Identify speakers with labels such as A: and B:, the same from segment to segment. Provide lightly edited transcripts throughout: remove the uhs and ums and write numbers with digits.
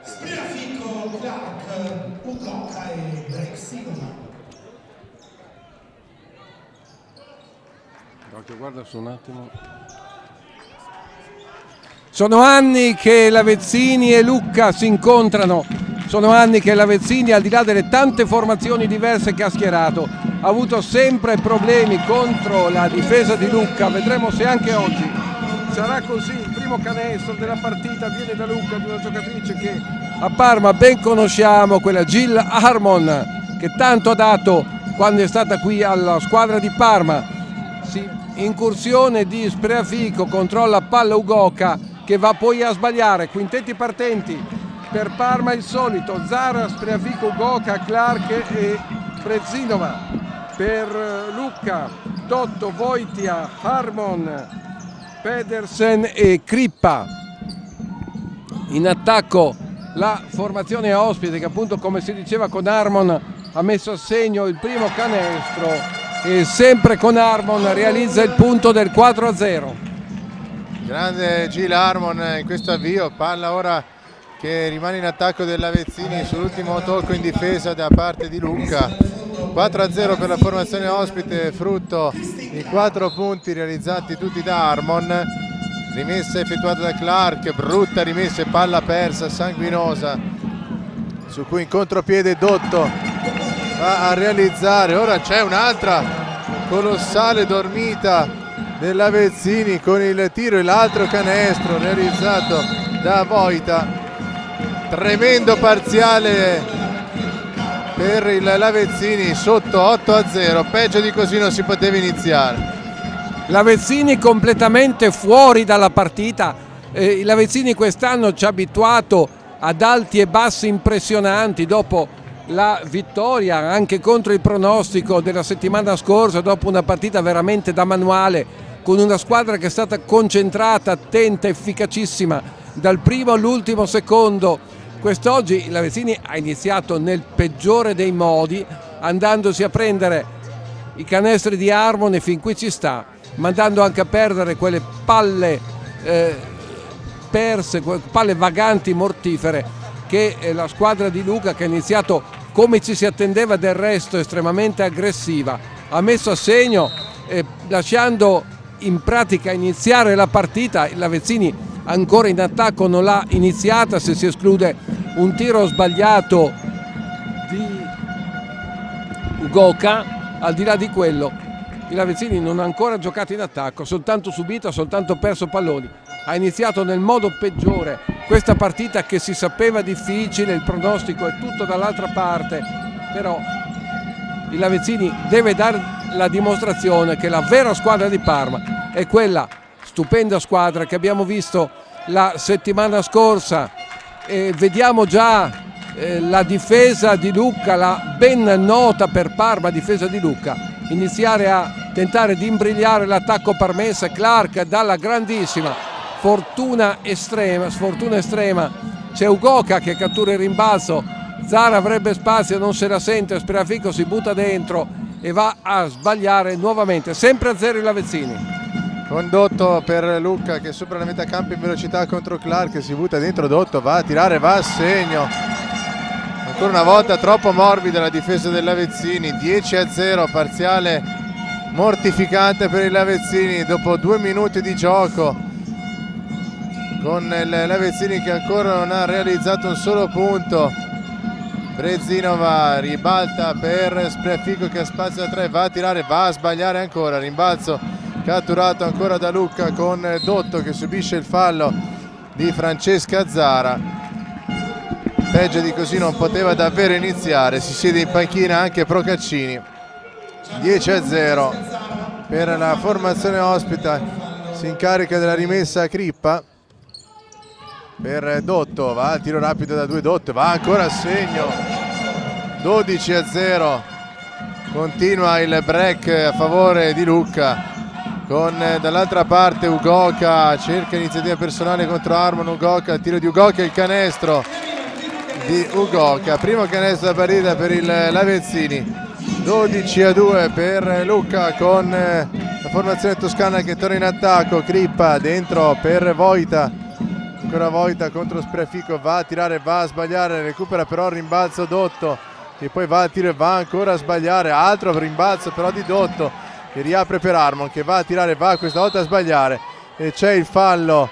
A: Spreafico, Clark, Ugoca e Brexit.
B: Guarda su un attimo. Sono anni che Lavezzini e Lucca si incontrano, sono anni che Lavezzini, al di là delle tante formazioni diverse che ha schierato, ha avuto sempre problemi contro la difesa di Lucca. Vedremo se anche oggi sarà così. Il primo canestro della partita viene da Lucca, di una giocatrice che a Parma ben conosciamo, quella Jill Harmon, che tanto ha dato quando è stata qui alla squadra di Parma. Incursione di Spreafico, controlla palla Ugoca che va poi a sbagliare. Quintetti partenti per Parma il solito: Zara, Spreafico, Ugoca, Clark e Prezinova. Per Lucca Totto, Voitia, Harmon, Pedersen e Crippa. In attacco la formazione ospite che, appunto, come si diceva, con Harmon ha messo a segno il primo canestro e sempre con Harmon realizza il punto del 4-0.
C: Grande Jill Harmon in questo avvio. Palla ora che rimane in attacco del Lavezzini sull'ultimo tocco in difesa da parte di Lucca. 4-0 per la formazione ospite, frutto di 4 punti realizzati tutti da Harmon. Rimessa effettuata da Clark, brutta rimessa e palla persa, sanguinosa, su cui in contropiede Dotto va a realizzare. Ora c'è un'altra colossale dormita dell'Avezzini con il tiro e l'altro canestro realizzato da Voita. Tremendo parziale per il Lavezzini, sotto 8-0, peggio di così non si poteva iniziare.
B: Lavezzini completamente fuori dalla partita. Il Lavezzini quest'anno ci ha abituato ad alti e bassi impressionanti. Dopo la vittoria anche contro il pronostico della settimana scorsa, dopo una partita veramente da manuale, con una squadra che è stata concentrata, attenta, efficacissima dal primo all'ultimo secondo, quest'oggi il Lavezzini ha iniziato nel peggiore dei modi, andandosi a prendere i canestri di Harmon, e fin qui ci sta, mandando anche a perdere quelle palle perse, palle vaganti mortifere che la squadra di Lucca, che ha iniziato come ci si attendeva del resto estremamente aggressiva, ha messo a segno, lasciando in pratica iniziare la partita. Il Lavezzini ancora in attacco non l'ha iniziata, se si esclude un tiro sbagliato di Ugoca. Al di là di quello il Lavezzini non ha ancora giocato in attacco, soltanto subito, soltanto perso palloni. Ha iniziato nel modo peggiore questa partita, che si sapeva difficile, il pronostico è tutto dall'altra parte, però il Lavezzini deve dare la dimostrazione che la vera squadra di Parma è quella stupenda squadra che abbiamo visto la settimana scorsa. Vediamo già la difesa di Lucca, la ben nota per Parma difesa di Lucca, iniziare a tentare di imbrigliare l'attacco parmense. Clark dalla grandissima sfortuna estrema, c'è Ugoca che cattura il rimbalzo, Zara avrebbe spazio, non se la sente, Spreafico si butta dentro e va a sbagliare nuovamente, sempre a 0 il Lavezzini.
C: Condotto per Lucca che supera la metà campo in velocità contro Clark, si butta dentro Dotto, va a tirare, va a segno. Ancora una volta troppo morbida la difesa del Lavezzini. 10-0, parziale mortificante per il Lavezzini dopo 2 minuti di gioco, con il Lavezzini che ancora non ha realizzato un solo punto. Prezinova ribalta per Spreafico che ha spazio da 3, va a tirare, va a sbagliare ancora, rimbalzo catturato ancora da Lucca con Dotto che subisce il fallo di Francesca Zara. Peggio di così non poteva davvero iniziare, si siede in panchina anche Procaccini. 10-0 per la formazione ospita, si incarica della rimessa Crippa per Dotto, va al tiro rapido da 2, Dotto va ancora a segno. 12-0, continua il break a favore di Lucca, con dall'altra parte Ugoca, cerca iniziativa personale contro Harmon. Ugoca, il tiro di Ugoca, il canestro di Ugoca, primo canestro da partita per il Lavezzini. 12-2 per Lucca, con la formazione toscana che torna in attacco. Crippa dentro per Voita, ancora volta contro Spreafico, va a tirare, va a sbagliare, recupera però il rimbalzo Dotto, che poi va a tiro e va ancora a sbagliare, altro rimbalzo però di Dotto, che riapre per Armon, che va a tirare, va questa volta a sbagliare, e c'è il fallo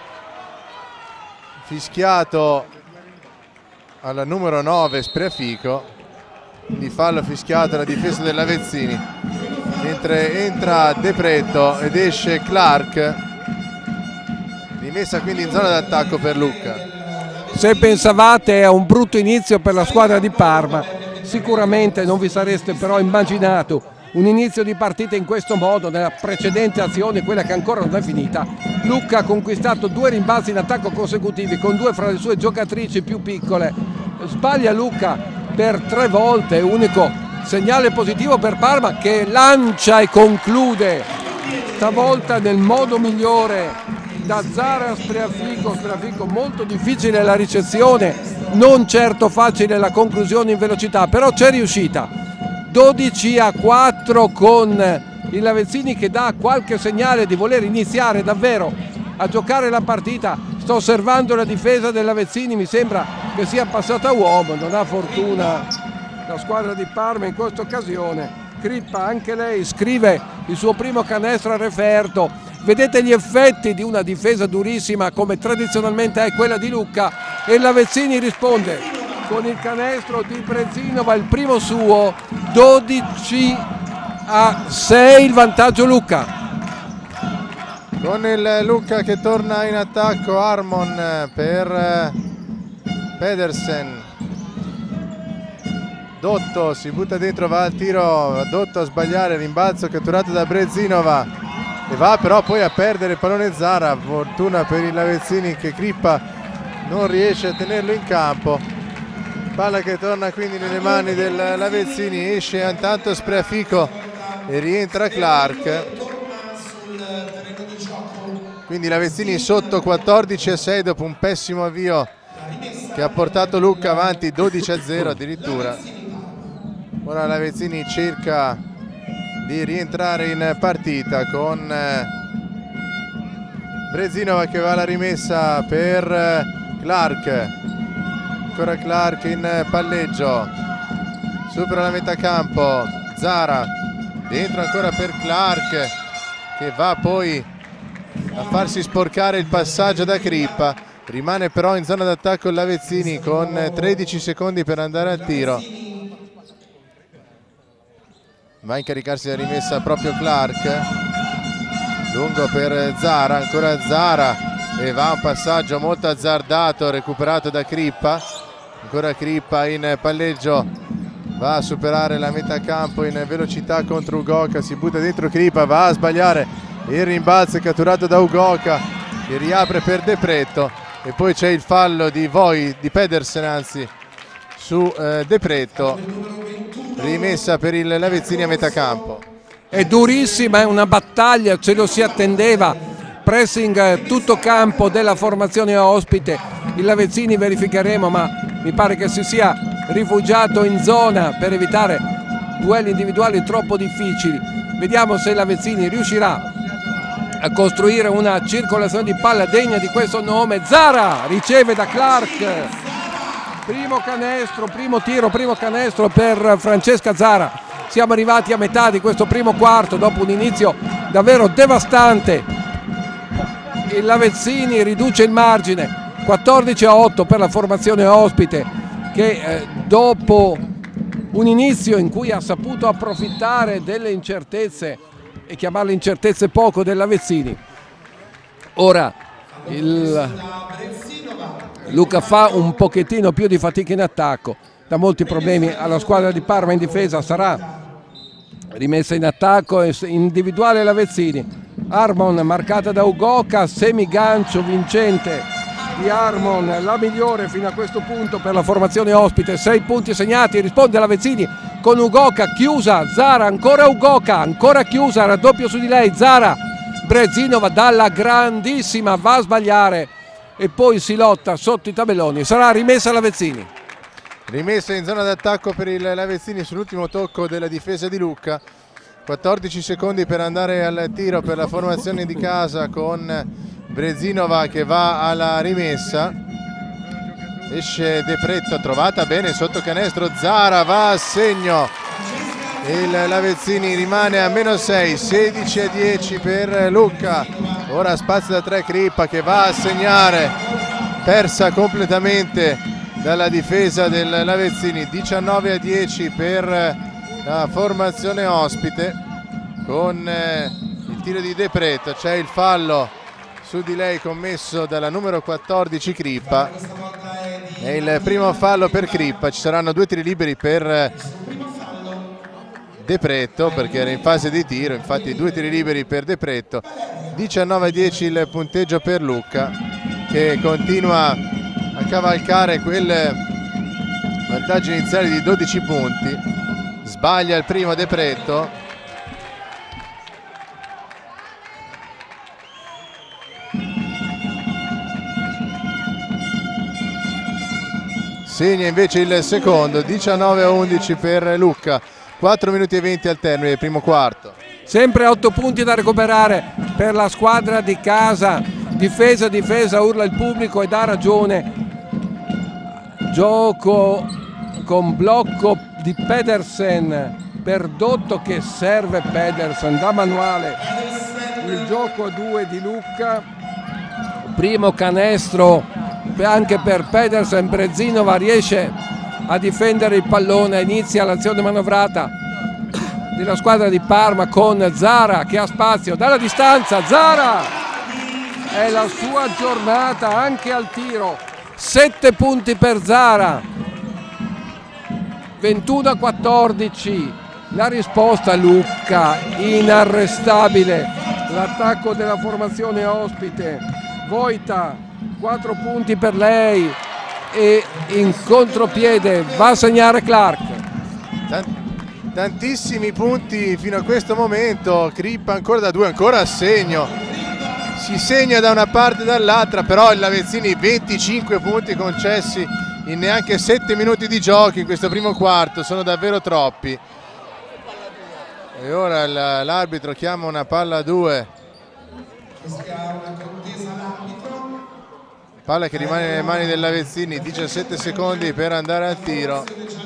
C: fischiato alla numero 9 Spreafico, quindi fallo fischiato alla difesa dell'Avezzini, mentre entra De Pretto ed esce Clark, rimessa quindi in zona d'attacco per Lucca.
B: Se pensavate a un brutto inizio per la squadra di Parma, sicuramente non vi sareste però immaginato un inizio di partita in questo modo. Nella precedente azione, quella che ancora non è finita, Lucca ha conquistato 2 rimbalzi in attacco consecutivi con 2 fra le sue giocatrici più piccole. Sbaglia Lucca per 3 volte, unico segnale positivo per Parma, che lancia e conclude stavolta nel modo migliore da Zara a Spreafico. Spreafico molto difficile la ricezione, non certo facile la conclusione in velocità, però c'è riuscita. 12-4 con il Lavezzini, che dà qualche segnale di voler iniziare davvero a giocare la partita. Sto osservando la difesa del Lavezzini, mi sembra che sia passata a uomo, non ha fortuna la squadra di Parma in questa occasione. Crippa anche lei scrive il suo primo canestro a referto. Vedete gli effetti di una difesa durissima come tradizionalmente è quella di Lucca, e Lavezzini risponde con il canestro di Brezinova, il primo suo. 12-6 il vantaggio Lucca.
C: Con il Lucca che torna in attacco, Armon per Pedersen. Dotto si butta dentro, va al tiro, Dotto a sbagliare, rimbalzo catturato da Brezinova e va però poi a perdere il pallone Zara. Fortuna per il Lavezzini, che Crippa non riesce a tenerlo in campo. Palla che torna quindi nelle mani del Lavezzini, esce intanto Spreafico e rientra Clark. Quindi Lavezzini sotto 14-6 dopo un pessimo avvio che ha portato Lucca avanti 12-0 addirittura. Ora Lavezzini cerca di rientrare in partita con Brezinova che va alla rimessa per Clark. Ancora Clark in palleggio, supera la metà campo, Zara dentro ancora per Clark, che va poi a farsi sporcare il passaggio da Crippa. Rimane però in zona d'attacco il Lavezzini con 13 secondi per andare al tiro. Va a incaricarsi della rimessa proprio Clark, lungo per Zara, ancora Zara, e va un passaggio molto azzardato recuperato da Crippa. Ancora Crippa in palleggio, va a superare la metà campo in velocità contro Ugoca, si butta dentro Crippa, va a sbagliare il rimbalzo, è catturato da Ugoca che riapre per De Pretto, e poi c'è il fallo di Pedersen anzi su De Pretto. Rimessa per il Lavezzini a metà campo.
B: È durissima, è una battaglia, ce lo si attendeva. Pressing tutto campo della formazione ospite. Il Lavezzini verificheremo, ma mi pare che si sia rifugiato in zona per evitare duelli individuali troppo difficili. Vediamo se il Lavezzini riuscirà a costruire una circolazione di palla degna di questo nome. Zara riceve da Clark. Primo canestro, primo tiro, primo canestro per Francesca Zara. Siamo arrivati a metà di questo primo quarto dopo un inizio davvero devastante. Il Lavezzini riduce il margine, 14-8 per la formazione ospite, che dopo un inizio in cui ha saputo approfittare delle incertezze, e chiamarle incertezze poco, del Lavezzini. Ora Lucca fa un pochettino più di fatica in attacco, da molti problemi alla squadra di Parma in difesa. Sarà rimessa in attacco e individuale Lavezzini. Armon marcata da Ugoca, semigancio vincente di Armon, la migliore fino a questo punto per la formazione ospite. 6 punti segnati, risponde Lavezzini con Ugoca, chiusa Zara, ancora Ugoca, ancora chiusa, raddoppio su di lei Zara. Brezinova dalla grandissima va a sbagliare e poi si lotta sotto i tabelloni. Sarà rimessa Lavezzini.
C: Rimessa in zona d'attacco per il Lavezzini sull'ultimo tocco della difesa di Lucca. 14 secondi per andare al tiro per la formazione di casa con Brezinova che va alla rimessa, esce De Pretto, trovata bene sotto canestro, Zara va a segno, il Lavezzini rimane a -6, 16-10 per Lucca. Ora spazio da 3, Crippa che va a segnare, persa completamente dalla difesa del Lavezzini. 19-10 per la formazione ospite, con il tiro di De Pretto. C'è il fallo su di lei commesso dalla numero 14 Crippa, è il primo fallo per Crippa. Ci saranno 2 tiri liberi per De Pretto perché era in fase di tiro, infatti 2 tiri liberi per De Pretto. 19-10 il punteggio per Lucca, che continua a cavalcare quel vantaggio iniziale di 12 punti. Sbaglia il primo De Pretto, segna invece il secondo. 19-11 per Lucca, 4 minuti e 20 al termine del primo quarto.
B: Sempre 8 punti da recuperare per la squadra di casa. Difesa, difesa, urla il pubblico e dà ragione. Gioco con blocco di Pedersen per Dotto, che serve Pedersen da manuale. Il gioco a 2 di Lucca. Primo canestro anche per Pedersen. Brezinova riesce a difendere il pallone, inizia l'azione manovrata della squadra di Parma con Zara che ha spazio dalla distanza. Zara, è la sua giornata anche al tiro, 7 punti per Zara. 21-14 la risposta. Lucca inarrestabile, l'attacco della formazione ospite. Voita, 4 punti per lei e in contropiede va a segnare Clark.
C: Tantissimi punti fino a questo momento. Crippa ancora da 2, ancora a segno, si segna da una parte e dall'altra, però il Lavezzini 25 punti concessi in neanche 7 minuti di gioco in questo primo quarto, sono davvero troppi. E ora l'arbitro chiama una palla a 2, palla che rimane nelle mani del Lavezzini. 17 secondi per andare al tiro.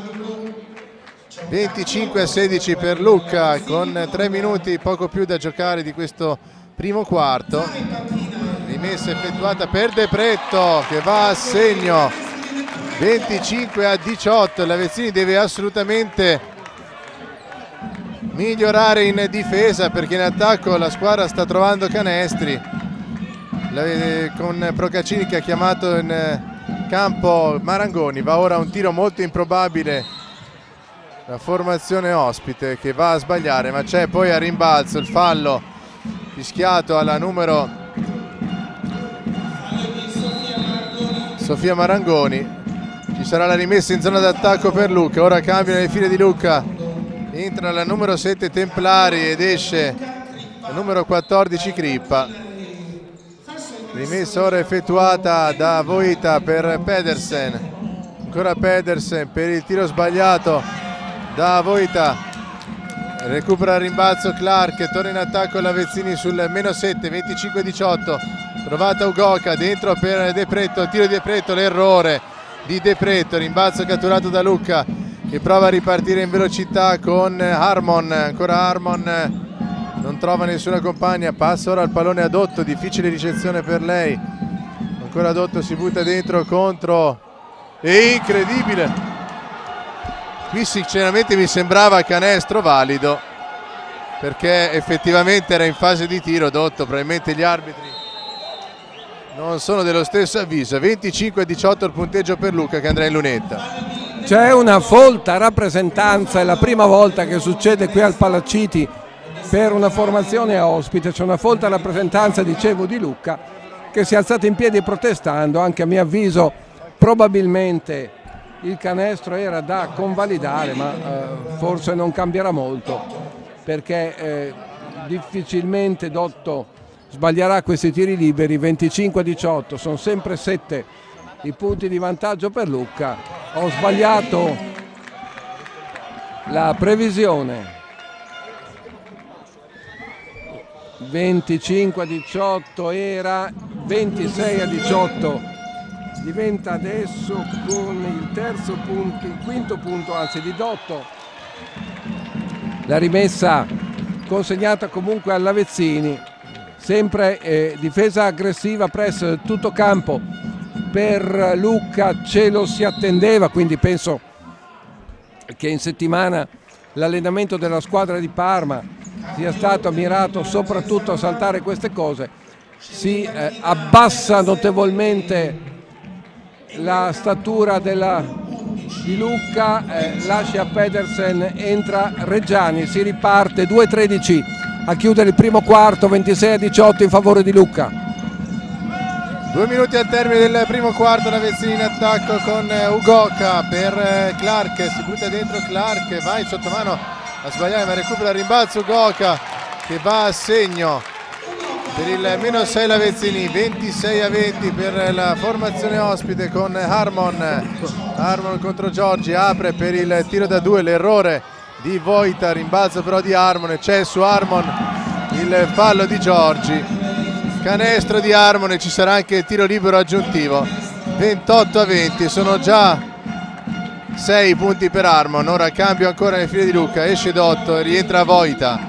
C: 25-16 per Lucca, con 3 minuti poco più da giocare di questo primo quarto. Rimessa effettuata per De Pretto che va a segno. 25-18. Il Lavezzini deve assolutamente migliorare in difesa perché in attacco la squadra sta trovando canestri, con Procaccini che ha chiamato in campo Marangoni. Va ora un tiro molto improbabile, la formazione ospite che va a sbagliare, ma c'è poi a rimbalzo il fallo fischiato alla numero Sofia Marangoni. Ci sarà la rimessa in zona d'attacco per Lucca. Ora cambiano le file di Lucca, entra la numero 7 Templari ed esce la numero 14 Crippa. Rimessa ora effettuata da Voita per Pedersen, ancora Pedersen per il tiro sbagliato da Voita, recupera il rimbalzo Clark, torna in attacco Lavezzini sul -7, 25-18, provata Ugoca, dentro per De Pretto, tiro di De Pretto, l'errore di De Pretto, rimbalzo catturato da Lucca che prova a ripartire in velocità con Harmon. Ancora Harmon non trova nessuna compagna, passa ora il pallone a Dotto, difficile ricezione per lei, ancora Dotto si butta dentro contro, è incredibile, qui sinceramente mi sembrava canestro valido perché effettivamente era in fase di tiro Dotto, probabilmente gli arbitri non sono dello stesso avviso. 25-18 il punteggio per Lucca che andrà in lunetta.
B: C'è una folta rappresentanza, è la prima volta che succede qui al Palaciti per una formazione ospite, c'è una folta rappresentanza, dicevo, di Lucca che si è alzata in piedi protestando. Anche a mio avviso probabilmente il canestro era da convalidare, ma forse non cambierà molto perché difficilmente Dotto sbaglierà questi tiri liberi. 25-18, sono sempre 7 i punti di vantaggio per Lucca. Ho sbagliato la previsione. 25-18 era 26-18. Diventa adesso con il quinto punto anzi di Dotto. La rimessa consegnata comunque all'Avezzini, sempre difesa aggressiva, press tutto campo per Lucca, ce lo si attendeva, quindi penso che in settimana l'allenamento della squadra di Parma sia stato mirato soprattutto a saltare queste cose. Si abbassa notevolmente la statura di Lucca, lascia Pedersen, entra Reggiani, si riparte 2:13 a chiudere il primo quarto, 26-18 in favore di Lucca.
C: 2 minuti al termine del primo quarto, l'Avezzini in attacco con Ugoca per Clark, si butta dentro Clark, va in sottomano a sbagliare ma recupera il rimbalzo Ugoca che va a segno per il -6 l'Avezzini, 26-20 per la formazione ospite con Harmon contro Giorgi, apre per il tiro da 2, l'errore di Vojta, rimbalzo però di Harmon e c'è su Harmon il fallo di Giorgi, canestro di Harmon e ci sarà anche il tiro libero aggiuntivo. 28-20, sono già 6 punti per Harmon, ora cambio ancora nelle file di Lucca, esce Dotto e rientra Vojta.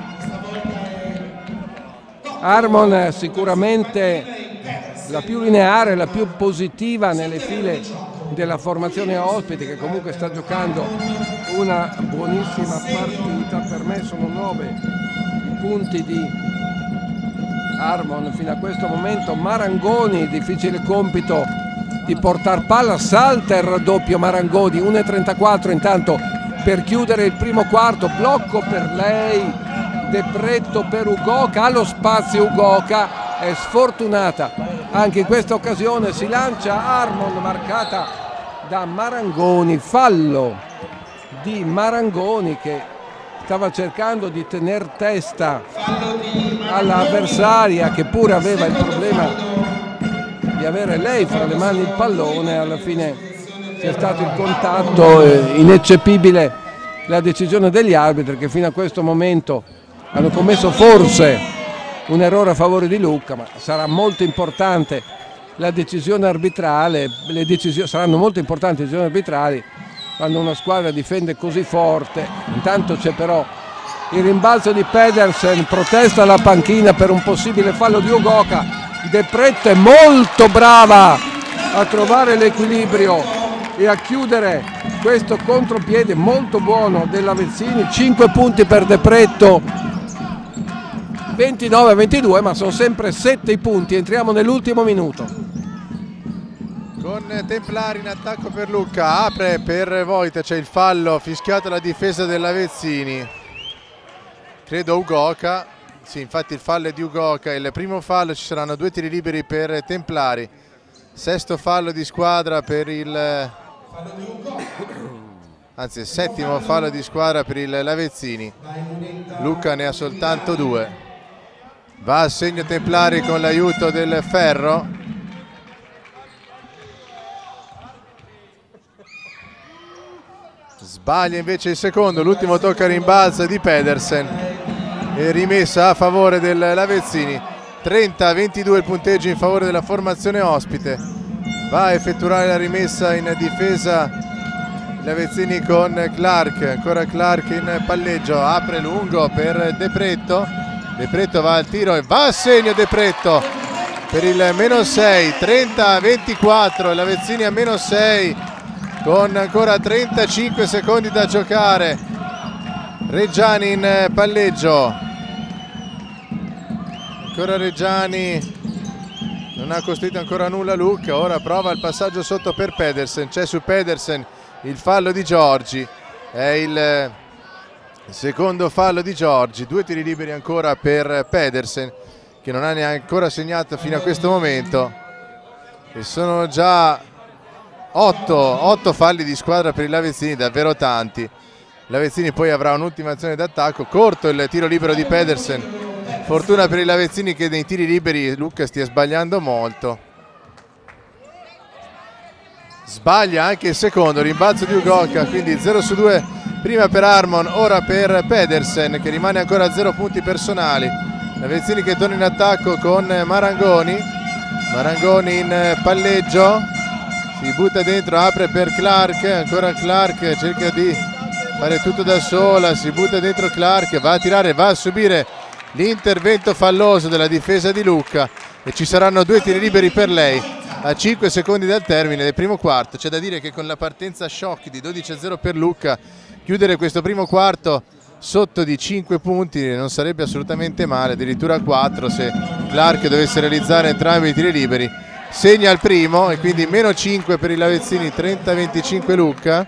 B: Harmon sicuramente la più lineare, la più positiva nelle file della formazione ospite, che comunque sta giocando una buonissima partita. Per me sono 9 i punti di Harmon fino a questo momento. Marangoni, difficile compito di portar palla, salta il raddoppio Marangoni, 1:34 intanto per chiudere il primo quarto, blocco per lei, Depretto per Ugoca, allo spazio Ugoca, è sfortunata anche in questa occasione, si lancia Harmon, marcata da Marangoni, fallo di Marangoni che stava cercando di tener testa all'avversaria che pure aveva il problema di avere lei fra le mani il pallone. Alla fine c'è stato il contatto, ineccepibile la decisione degli arbitri che fino a questo momento hanno commesso forse un errore a favore di Lucca, ma sarà molto importante la decisione arbitrale, saranno molto importanti le decisioni arbitrali quando una squadra difende così forte. Intanto c'è però il rimbalzo di Pedersen, protesta alla panchina per un possibile fallo di Ugoca. Depretto è molto brava a trovare l'equilibrio e a chiudere questo contropiede molto buono dell'Avezzini. 5 punti per Depretto, 29-22, ma sono sempre 7 i punti. Entriamo nell'ultimo minuto.
C: Con Templari in attacco per Lucca, apre per Vojta, c'è il fallo fischiato alla difesa dell'Avezzini, credo Ugoca, sì infatti il fallo è di Ugoca, il primo fallo, ci saranno 2 tiri liberi per Templari, 6° fallo di squadra per il settimo fallo di squadra per l'Avezzini. Lucca ne ha soltanto 2. Va a segno Templari con l'aiuto del Ferro. Sbaglia invece il secondo, l'ultimo tocca rimbalzo di Pedersen e rimessa a favore dell'Avezzini. 30-22 il punteggio in favore della formazione ospite. Va a effettuare la rimessa in difesa l'Avezzini con Clark, ancora Clark in palleggio, apre lungo per Depretto. Depretto va al tiro e va a segno Depretto per il -6, 30-24, l'Avezzini a -6 con ancora 35 secondi da giocare. Reggiani in palleggio, ancora Reggiani, non ha costruito ancora nulla Lucca, ora prova il passaggio sotto per Pedersen, c'è su Pedersen il fallo di Giorgi, è il secondo fallo di Giorgi. 2 tiri liberi ancora per Pedersen che non ha neanche ancora segnato fino a questo momento e sono già 8 falli di squadra per l'Avezzini, davvero tanti. L'Avezzini poi avrà un'ultima azione d'attacco, corto il tiro libero di Pedersen, fortuna per l'Avezzini che nei tiri liberi Lucca stia sbagliando molto. Sbaglia anche il secondo, rimbalzo di Ugoca, quindi 0-2 prima per Harmon, ora per Pedersen che rimane ancora a 0 punti personali. L'Avezzini che torna in attacco con Marangoni, Marangoni in palleggio, si butta dentro, apre per Clark, ancora Clark, cerca di fare tutto da sola, si butta dentro Clark, va a tirare, va a subire l'intervento falloso della difesa di Lucca e ci saranno 2 tiri liberi per lei a 5 secondi dal termine del primo quarto. C'è da dire che con la partenza shock di 12-0 per Lucca, chiudere questo primo quarto sotto di 5 punti non sarebbe assolutamente male, addirittura 4 se Clark dovesse realizzare entrambi i tiri liberi. Segna il primo e quindi meno 5 per i Lavezzini, 30-25 Lucca.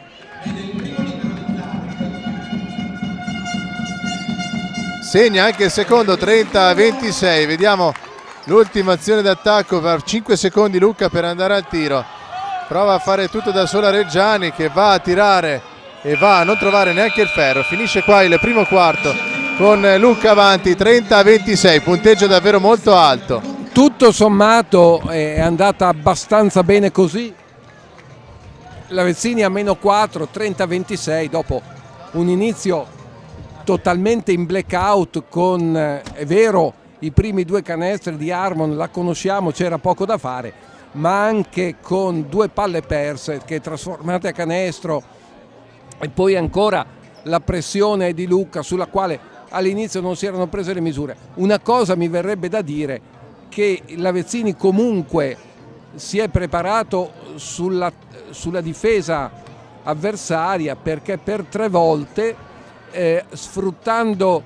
C: Segna anche il secondo, 30-26. Vediamo l'ultima azione d'attacco, per 5 secondi Lucca per andare al tiro. Prova a fare tutto da sola Reggiani, che va a tirare e va a non trovare neanche il ferro. Finisce qua il primo quarto con Lucca avanti 30-26, punteggio davvero molto alto.
B: Tutto sommato è andata abbastanza bene così. Lavezzini a meno 4, 30-26 dopo un inizio totalmente in blackout con, è vero, i primi 2 canestri di Harmon, la conosciamo, c'era poco da fare, ma anche con 2 palle perse che trasformate a canestro e poi ancora la pressione di Lucca sulla quale all'inizio non si erano prese le misure. Una cosa mi verrebbe da dire, che Lavezzini comunque si è preparato sulla difesa avversaria, perché per 3 volte sfruttando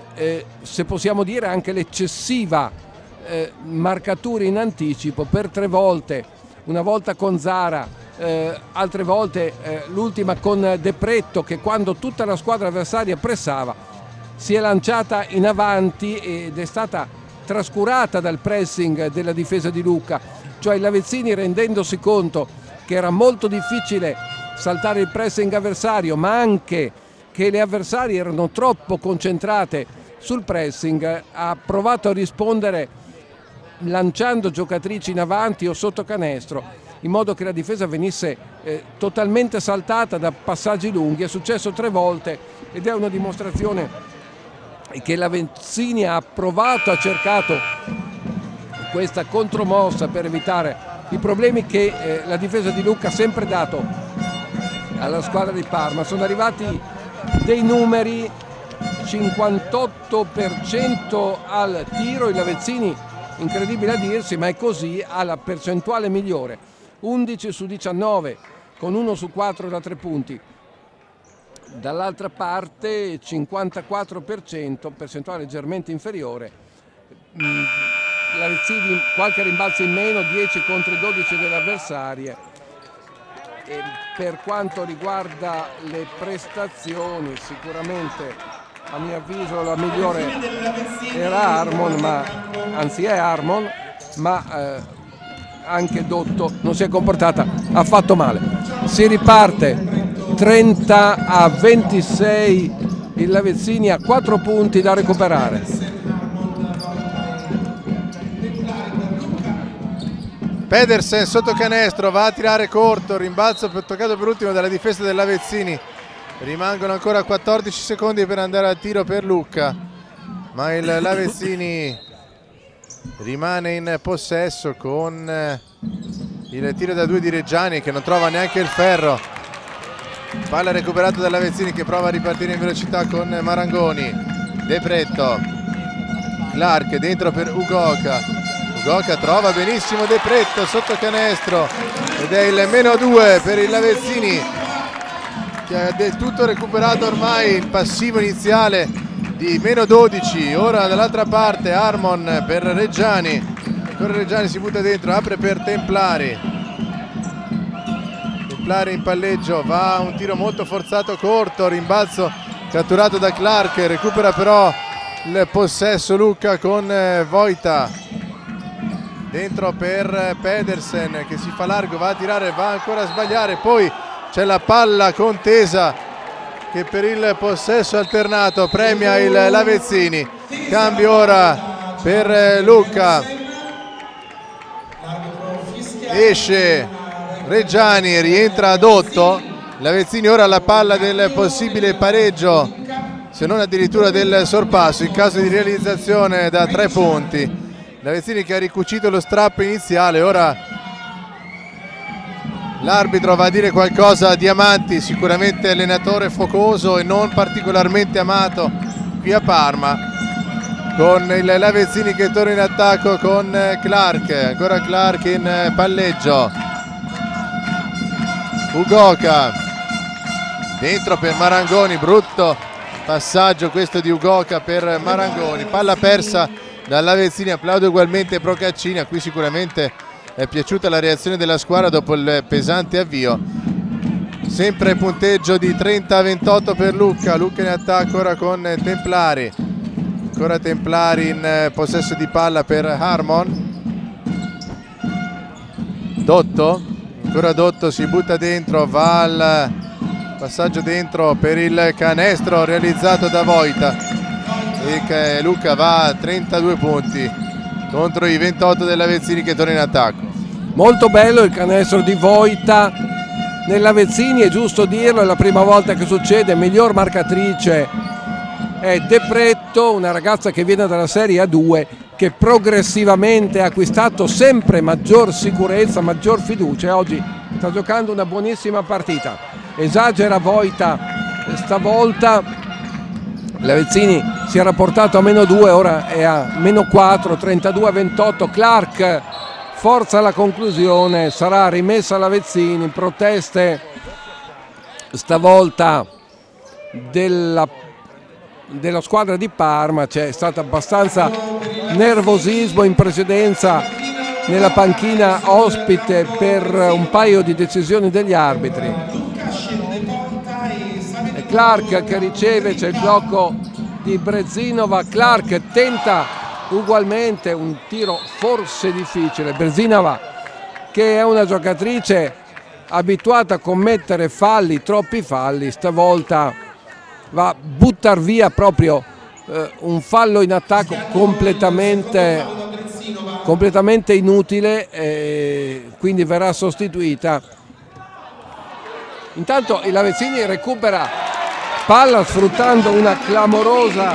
B: se possiamo dire anche l'eccessiva marcatura in anticipo, per 3 volte, una volta con Zara, altre volte l'ultima con De Pretto, che quando tutta la squadra avversaria pressava si è lanciata in avanti ed è stata trascurata dal pressing della difesa di Lucca. Cioè i Lavezzini, rendendosi conto che era molto difficile saltare il pressing avversario, ma anche che le avversarie erano troppo concentrate sul pressing, ha provato a rispondere lanciando giocatrici in avanti o sotto canestro, in modo che la difesa venisse totalmente saltata da passaggi lunghi. È successo 3 volte ed è una dimostrazione che Lavezzini ha provato, ha cercato questa contromossa per evitare i problemi che la difesa di Lucca ha sempre dato alla squadra di Parma. Sono arrivati dei numeri: 58% al tiro, i Lavezzini, incredibile a dirsi, ma è così, ha la percentuale migliore, 11 su 19 con 1 su 4 da 3 punti. Dall'altra parte 54%, percentuale leggermente inferiore. Lavezzini qualche rimbalzo in meno, 10 contro i 12 delle avversarie. E per quanto riguarda le prestazioni, sicuramente a mio avviso la migliore era Harmon, anzi è Harmon, ma anche Dotto non si è comportata affatto male. Si riparte 30-26, il Lavezzini ha 4 punti da recuperare.
C: Pedersen sotto canestro, va a tirare corto, rimbalzo toccato per ultimo dalla difesa del Lavezzini. Rimangono ancora 14 secondi per andare al tiro per Lucca, ma il Lavezzini rimane in possesso con il tiro da 2 di Reggiani, che non trova neanche il ferro. Palla recuperata da Lavezzini, che prova a ripartire in velocità con Marangoni. De Pretto, Clark dentro per Ugoca. Ugoca trova benissimo De Pretto sotto canestro ed è il -2 per il Lavezzini, che ha del tutto recuperato ormai il passivo iniziale di -12. Ora dall'altra parte Harmon per Reggiani, ancora Reggiani si butta dentro, apre per Templari. Templari in palleggio, va un tiro molto forzato corto, rimbalzo catturato da Clark, recupera però il possesso Lucca con Vojta. Dentro per Pedersen, che si fa largo, va a tirare, va ancora a sbagliare, poi c'è la palla contesa che per il possesso alternato premia il Lavezzini. Cambio ora per Lucca, esce Reggiani, rientra Dotto. Lavezzini ora alla palla del possibile pareggio, se non addirittura del sorpasso in caso di realizzazione da 3 punti. L'Avezzini che ha ricucito lo strappo iniziale. Ora l'arbitro va a dire qualcosa a Diamanti, sicuramente allenatore focoso e non particolarmente amato qui a Parma, con l'Avezzini che torna in attacco con Clark, ancora Clark in palleggio. Ugoca dentro per Marangoni, brutto passaggio questo di Ugoca per Marangoni, palla persa dall'Avezzini. Applaudo ugualmente Procaccini, a cui sicuramente è piaciuta la reazione della squadra dopo il pesante avvio. Sempre punteggio di 30-28 per Lucca. Lucca in attacco ora con Templari, ancora Templari in possesso di palla per Harmon. Dotto, ancora Dotto, si butta dentro, va al passaggio dentro per il canestro realizzato da Voita, e Lucca va a 32 punti contro i 28 dell'Avezzini che torna in attacco.
B: Molto bello il canestro di Voita nell'Avezzini, è giusto dirlo, è la prima volta che succede. Miglior marcatrice è De Pretto, una ragazza che viene dalla Serie A2, che progressivamente ha acquistato sempre maggior sicurezza, maggior fiducia, e oggi sta giocando una buonissima partita. Esagera Voita stavolta, l'Avezzini si era portato a -2, ora è a -4, 32-28. Clark forza la conclusione, sarà rimessa l'Avezzini. Proteste stavolta della squadra di Parma, c'è stato abbastanza nervosismo in precedenza nella panchina ospite per un paio di decisioni degli arbitri. È Clark che riceve, c'è il blocco di Brezinova. Clark tenta ugualmente un tiro forse difficile. Brezinova, che è una giocatrice abituata a commettere falli, troppi falli, stavolta va a buttar via proprio un fallo in attacco completamente inutile, quindi verrà sostituita. Intanto il Avezzini recupera palla sfruttando una clamorosa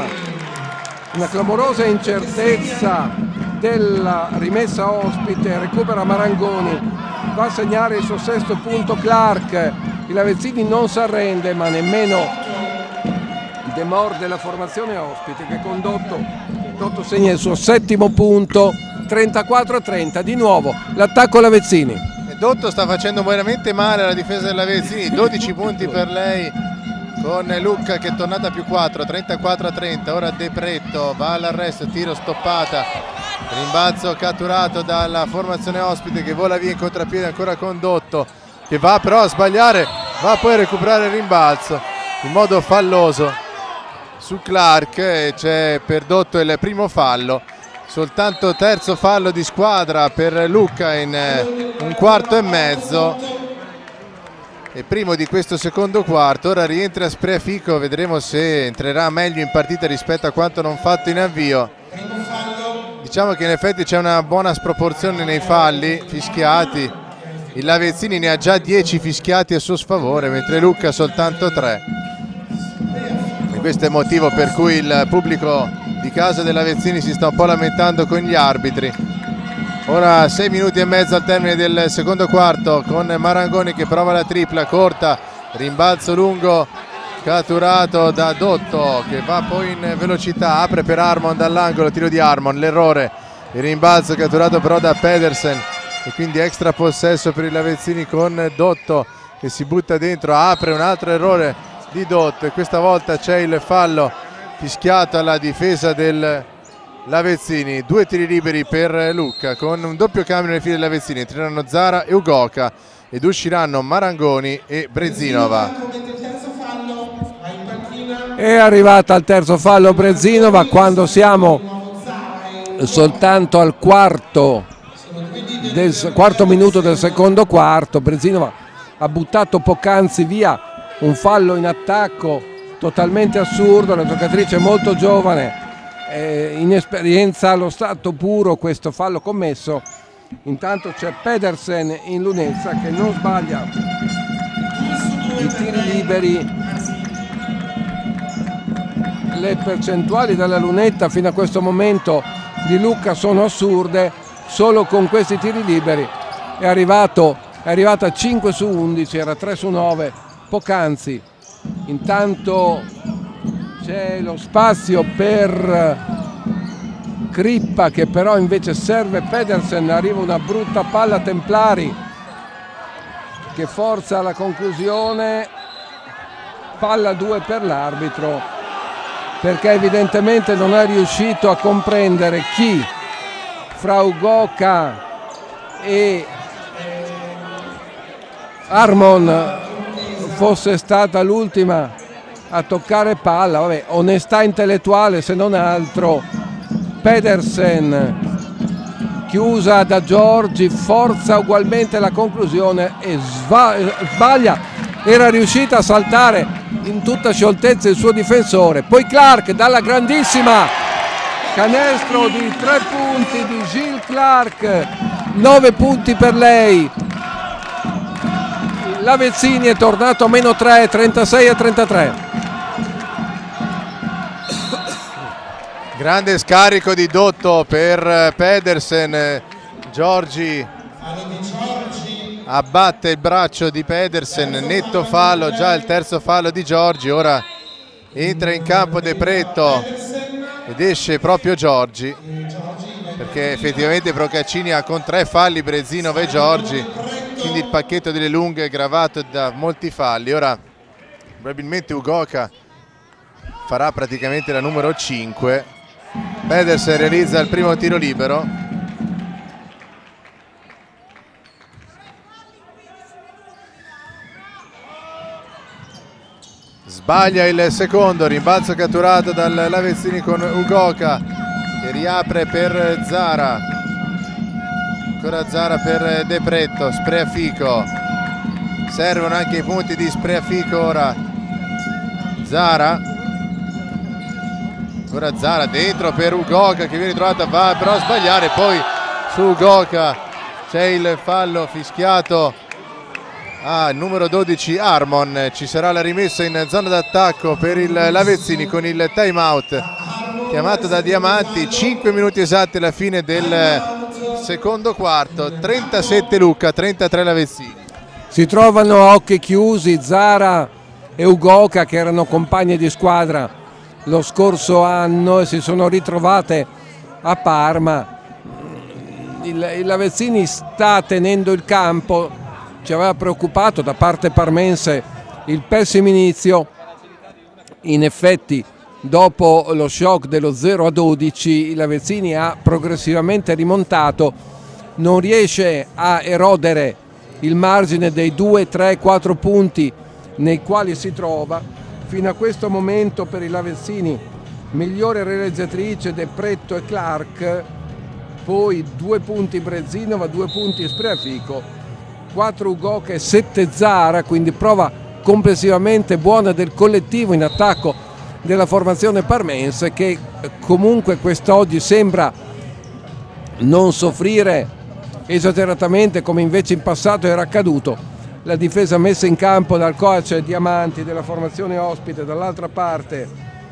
B: incertezza della rimessa ospite. Recupera Marangoni, va a segnare il suo 6° punto Clark. Il Avezzini non si arrende, ma nemmeno demorde la formazione ospite, che con Dotto segna il suo 7° punto. 34-30, di nuovo l'attacco all'Avezzini.
C: Dotto sta facendo veramente male alla difesa dell'Avezzini, 12 punti per lei, con Lucca che è tornata più 4, 34-30. Ora De Pretto va all'arresto, tiro stoppata, rimbalzo catturato dalla formazione ospite che vola via in contropiede, ancora con Dotto che va però a sbagliare, va poi a recuperare il rimbalzo in modo falloso su Clark, e c'è per Dotto il primo fallo. Soltanto terzo fallo di squadra per Lucca in un quarto e mezzo, e primo di questo secondo quarto. Ora rientra Spreafico, vedremo se entrerà meglio in partita rispetto a quanto non fatto in avvio. Diciamo che in effetti c'è una buona sproporzione nei falli fischiati. Il Avezzini ne ha già 10 fischiati a suo sfavore, mentre Lucca soltanto 3, e questo è il motivo per cui il pubblico di casa dell'Avezzini si sta un po' lamentando con gli arbitri. Ora 6 minuti e mezzo al termine del secondo quarto, con Marangoni che prova la tripla corta, rimbalzo lungo catturato da Dotto che va poi in velocità, apre per Harmon dall'angolo, tiro di Harmon, l'errore, il rimbalzo catturato però da Pedersen, e quindi extra possesso per il Avezzini con Dotto che si butta dentro, apre un altro errore di Dotto, e questa volta c'è il fallo fischiato alla difesa dell'Avezzini. 2 tiri liberi per Lucca, con un doppio cambio nelle file dell'Avezzini. Entreranno Zara e Ugoca ed usciranno Marangoni e Brezinova.
B: È arrivata al terzo fallo Brezinova quando siamo soltanto al quarto minuto del secondo quarto. Brezinova ha buttato poc'anzi via un fallo in attacco totalmente assurdo, una giocatrice molto giovane, inesperienza allo stato puro questo fallo commesso. Intanto c'è Pedersen in lunezza che non sbaglia i tiri liberi. Le percentuali dalla lunetta fino a questo momento di Lucca sono assurde. Solo con questi tiri liberi è arrivata 5 su 11, era 3 su 9 poc'anzi. Intanto c'è lo spazio per Crippa, che però invece serve Pedersen. Arriva una brutta palla Templari che forza la conclusione. Palla 2 per l'arbitro, perché evidentemente non è riuscito a comprendere chi fra Ugoca e Harmon fosse stata l'ultima a toccare palla. Vabbè, onestà intellettuale se non altro. Pedersen, chiusa da Giorgi, forza ugualmente la conclusione e sbaglia. Era riuscita a saltare in tutta scioltezza il suo difensore. Poi Clark dalla grandissima, canestro di 3 punti di Jill Clark, 9 punti per lei. L'Avezzini è tornato a -3, 36-33.
C: Grande scarico di Dotto per Pedersen. Giorgi abbatte il braccio di Pedersen, netto fallo, già il terzo fallo di Giorgi. Ora entra in campo De Pretto ed esce proprio Giorgi, perché effettivamente Procaccini ha con 3 falli Brezinov e Giorgi, quindi il pacchetto delle lunghe è gravato da molti falli. Ora probabilmente Ugoca farà praticamente la numero 5. Pedersen realizza il primo tiro libero. Sbaglia il secondo, rimbalzo catturato dall'Avezzini con Ugoca che riapre per Zara. Ancora Zara per De Pretto, Spreafico. Servono anche i punti di Spreafico ora. Zara. Ora Zara dentro per Ugoca che viene trovata, va però a sbagliare. Poi su Ugoca c'è il fallo fischiato al numero 12 Harmon. Ci sarà la rimessa in zona d'attacco per l'Avezzini con il time out chiamato da Diamanti. 5 minuti esatti alla fine del secondo quarto. 37 Lucca, 33 l'Avezzini.
B: Si trovano a occhi chiusi Zara e Ugoca, che erano compagni di squadra lo scorso anno e si sono ritrovate a Parma. L'Avezzini sta tenendo il campo. Ci aveva preoccupato da parte parmense il pessimo inizio. In effetti dopo lo shock dello 0-12 l'Avezzini ha progressivamente rimontato, non riesce a erodere il margine dei 2, 3, 4 punti nei quali si trova. Fino a questo momento per i Lavezzini migliore realizzatrice De Pretto e Clark, poi 2 punti Brezinov, 2 punti Spreafico, 4 Ugoca e 7 Zara, quindi prova complessivamente buona del collettivo in attacco della formazione parmense, che comunque quest'oggi sembra non soffrire esageratamente come invece in passato era accaduto. La difesa messa in campo dal coach Diamanti della formazione ospite, dall'altra parte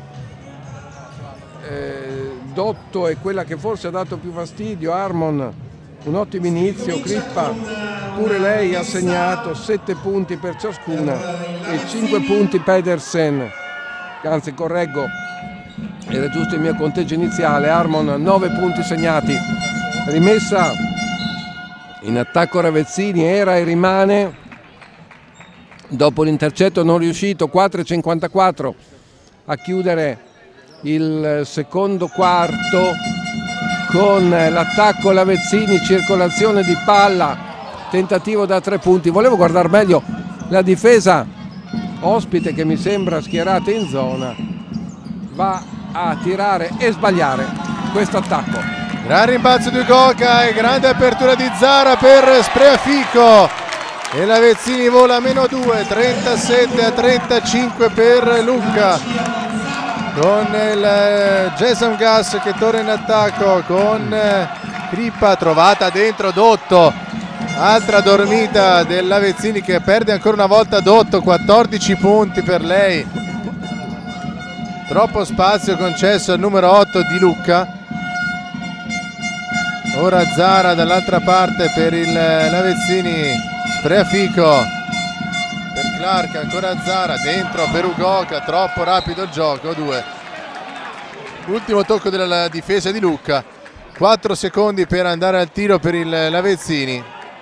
B: Dotto è quella che forse ha dato più fastidio. Harmon un ottimo inizio, Crippa pure lei ha segnato 7 punti per ciascuna e 5 punti Pedersen, anzi correggo, era giusto il mio conteggio iniziale. Harmon 9 punti segnati. Rimessa in attacco Ravezzini era e rimane dopo l'intercetto non riuscito. 4,54 a chiudere il secondo quarto con l'attacco Lavezzini, circolazione di palla, tentativo da 3 punti. Volevo guardare meglio la difesa ospite che mi sembra schierata in zona, va a tirare e sbagliare questo attacco.
C: Gran rimbalzo di Ugoca e grande apertura di Zara per Spreafico e l'Avezzini vola -2, 37-35 per Lucca, con il Jason Gas che torna in attacco con Crippa, trovata dentro Dotto, altra dormita dell'Avezzini che perde ancora una volta Dotto, 14 punti per lei, troppo spazio concesso al numero 8 di Lucca. Ora Zara dall'altra parte per il Lavezzini, Spreafico per Clark, ancora Zara dentro per Ugoca, troppo rapido il gioco. 2. Ultimo tocco della difesa di Lucca, 4 secondi per andare al tiro per il Lavezzini.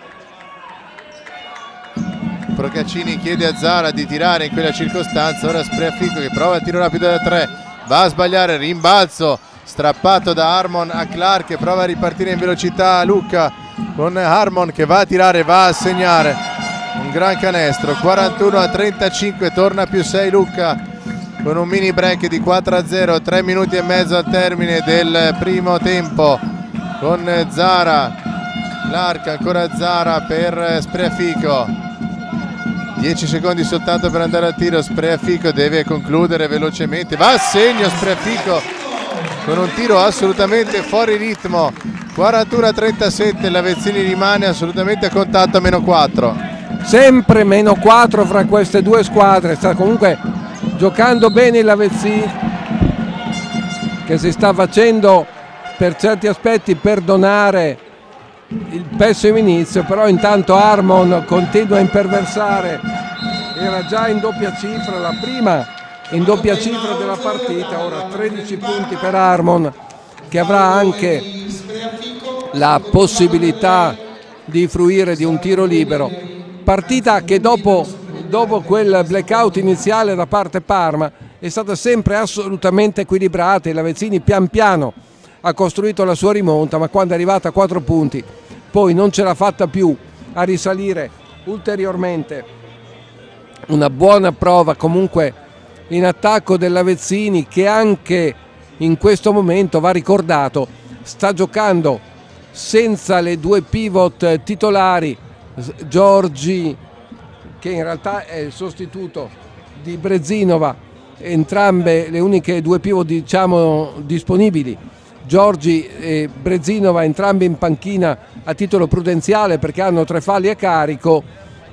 C: Procaccini chiede a Zara di tirare in quella circostanza. Ora Spreafico che prova il tiro rapido da 3, va a sbagliare, rimbalzo strappato da Harmon a Clark, che prova a ripartire in velocità Lucca con Harmon che va a tirare, va a segnare un gran canestro. 41-35, torna più 6 Lucca con un mini break di 4-0, 3 minuti e mezzo al termine del primo tempo, con Zara, Clark, ancora Zara per Spreafico, 10 secondi soltanto per andare al tiro. Spreafico deve concludere velocemente, va a segno Spreafico con un tiro assolutamente fuori ritmo. 41-37, Lavezzini rimane assolutamente a contatto, -4.
B: Sempre -4 fra queste due squadre. Sta comunque giocando bene il Lavezzini, che si sta facendo per certi aspetti perdonare il pessimo inizio, però intanto Harmon continua a imperversare. Era già in doppia cifra, la prima in doppia cifra della partita. Ora 13 punti per Harmon, che avrà anche la possibilità di fruire di un tiro libero. Partita che dopo quel blackout iniziale da parte Parma è stata sempre assolutamente equilibrata. Il Lavezzini pian piano ha costruito la sua rimonta, ma quando è arrivata a 4 punti poi non ce l'ha fatta più a risalire ulteriormente. Una buona prova comunque in attacco del Lavezzini, che anche in questo momento, va ricordato, sta giocando senza le due pivot titolari, Giorgi, che in realtà è il sostituto di Brezinova, entrambe le uniche due pivot diciamo disponibili, Giorgi e Brezinova, entrambi in panchina a titolo prudenziale perché hanno 3 falli a carico.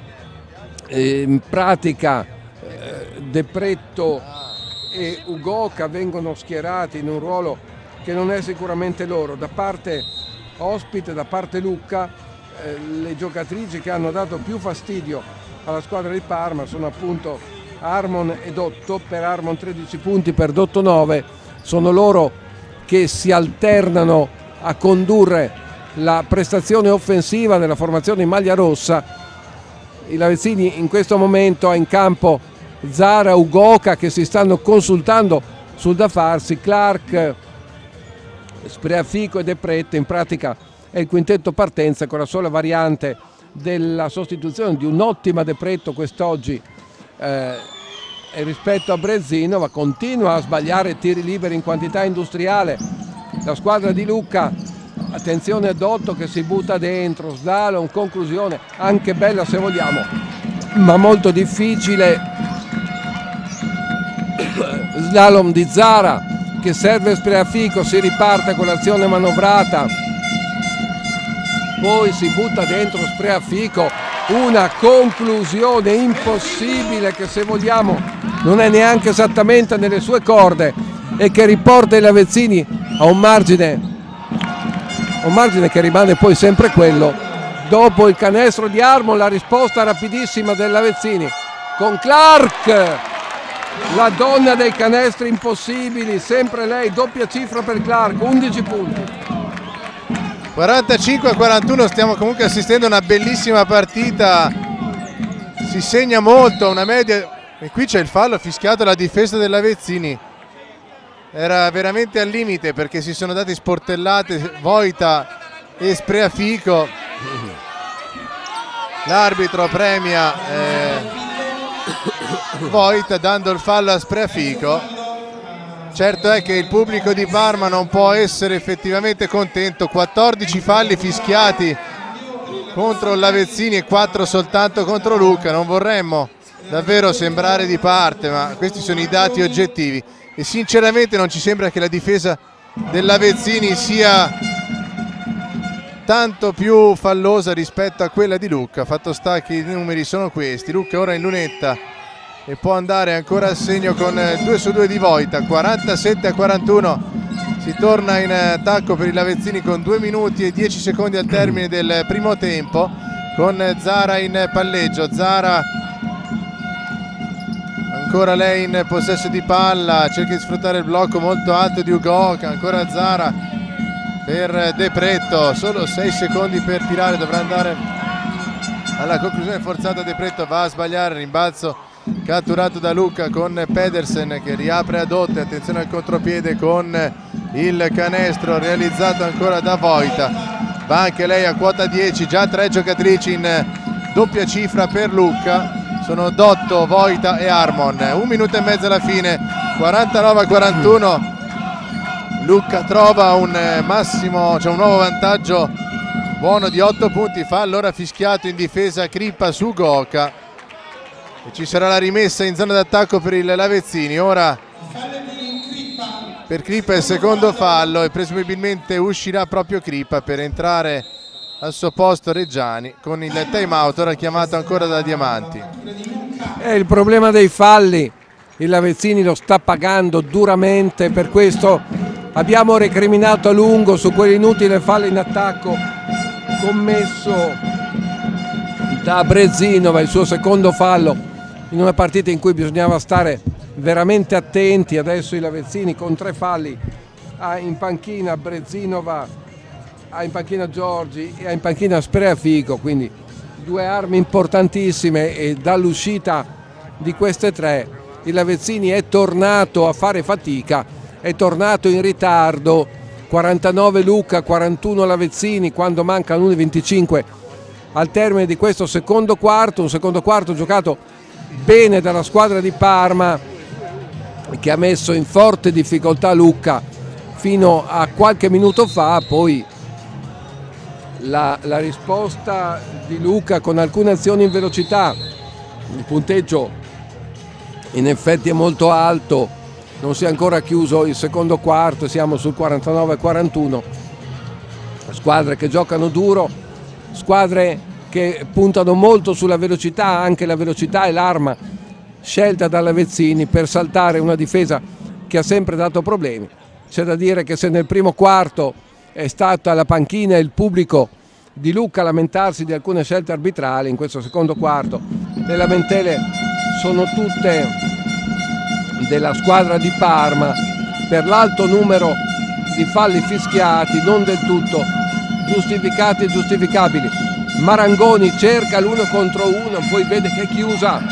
B: In pratica De Pretto e Ugoca vengono schierati in un ruolo che non è sicuramente loro. Da parte ospite, da parte Lucca, le giocatrici che hanno dato più fastidio alla squadra di Parma sono appunto Harmon e Dotto. Per Harmon 13 punti, per Dotto 9. Sono loro che si alternano a condurre la prestazione offensiva della formazione in maglia rossa. Il Lavezzini in questo momento ha in campo Zara, Ugoca, che si stanno consultando sul da farsi. Clark, Spreafico e De Pretto in pratica è il quintetto partenza, con la sola variante della sostituzione di un'ottima De Pretto quest'oggi rispetto a Brezinova. Continua a sbagliare tiri liberi in quantità industriale la squadra di Lucca. Attenzione a Dotto che si butta dentro, slalom, conclusione anche bella se vogliamo, ma molto difficile. Slalom di Zara che serve Spreafico, si riparte con l'azione manovrata, poi si butta dentro Spreafico, una conclusione impossibile che se vogliamo non è neanche esattamente nelle sue corde e che riporta i Lavezzini a un margine che rimane poi sempre quello. Dopo il canestro di Harmon, la risposta rapidissima del Lavezzini con Clark, la donna dei canestri impossibili, sempre lei, doppia cifra per Clark, 11 punti.
C: 45-41, stiamo comunque assistendo a una bellissima partita, si segna molto, una media, e qui c'è il fallo fischiato alla difesa del Lavezzini. Era veramente al limite perché si sono dati sportellate Vojta e Spreafico. L'arbitro premia Vojta dando il fallo a Spreafico. Certo è che il pubblico di Parma non può essere effettivamente contento. 14 falli fischiati contro il Lavezzini e 4 soltanto contro Lucca. Non vorremmo davvero sembrare di parte, ma questi sono i dati oggettivi. E sinceramente non ci sembra che la difesa del Lavezzini sia tanto più fallosa rispetto a quella di Lucca. Fatto sta che i numeri sono questi. Lucca ora in lunetta e può andare ancora a segno con 2 su 2 di Vojta. 47-41, si Si torna in attacco per i Lavezzini con 2 minuti e 10 secondi al termine del primo tempo, con Zara in palleggio. Zara, ancora lei in possesso di palla, cerca di sfruttare il blocco molto alto di Ugoca. Ancora Zara per De Pretto, solo 6 secondi per tirare, dovrà andare alla conclusione forzata. De Pretto va a sbagliare, rimbalzo catturato da Lucca con Pedersen che riapre a dotte. Attenzione al contropiede con il canestro realizzato ancora da Vojta. Va anche lei a quota 10, già 3 giocatrici in doppia cifra per Lucca, sono Dotto, Vojta e Harmon. 1 minuto e mezzo alla fine, 49-41. Lucca trova un massimo, un nuovo vantaggio buono di 8 punti. Fa allora fischiato in difesa Crippa su Goca e ci sarà la rimessa in zona d'attacco per il Lavezzini. Ora per Crippa il secondo fallo e presumibilmente uscirà proprio Crippa per entrare al suo posto Reggiani con il time out ora chiamato ancora da Diamanti.
B: È il problema dei falli, il Lavezzini lo sta pagando duramente, per questo abbiamo recriminato a lungo su quell'inutile fallo in attacco commesso da Brezinova, il suo secondo fallo in una partita in cui bisognava stare veramente attenti. Adesso i Lavezzini con 3 falli ha in panchina Brezinova, ha in panchina Giorgi e ha in panchina Spreafico, quindi 2 armi importantissime, e dall'uscita di queste 3 il Lavezzini è tornato a fare fatica, è tornato in ritardo. 49 Lucca, 41 Lavezzini quando mancano 1:25 al termine di questo secondo quarto, un secondo quarto giocato bene dalla squadra di Parma, che ha messo in forte difficoltà Lucca fino a qualche minuto fa. Poi la risposta di Lucca con alcune azioni in velocità, il punteggio in effetti è molto alto, non si è ancora chiuso il secondo quarto, siamo sul 49-41. Squadre che giocano duro, squadre che puntano molto sulla velocità, anche la velocità è l'arma scelta da Lavezzini per saltare una difesa che ha sempre dato problemi. C'è da dire che se nel primo quarto è stata la panchina e il pubblico di Lucca a lamentarsi di alcune scelte arbitrali, in questo secondo quarto le lamentele sono tutte della squadra di Parma per l'alto numero di falli fischiati, non del tutto giustificati e giustificabili. Marangoni cerca l'1 contro 1, poi vede che è chiusa,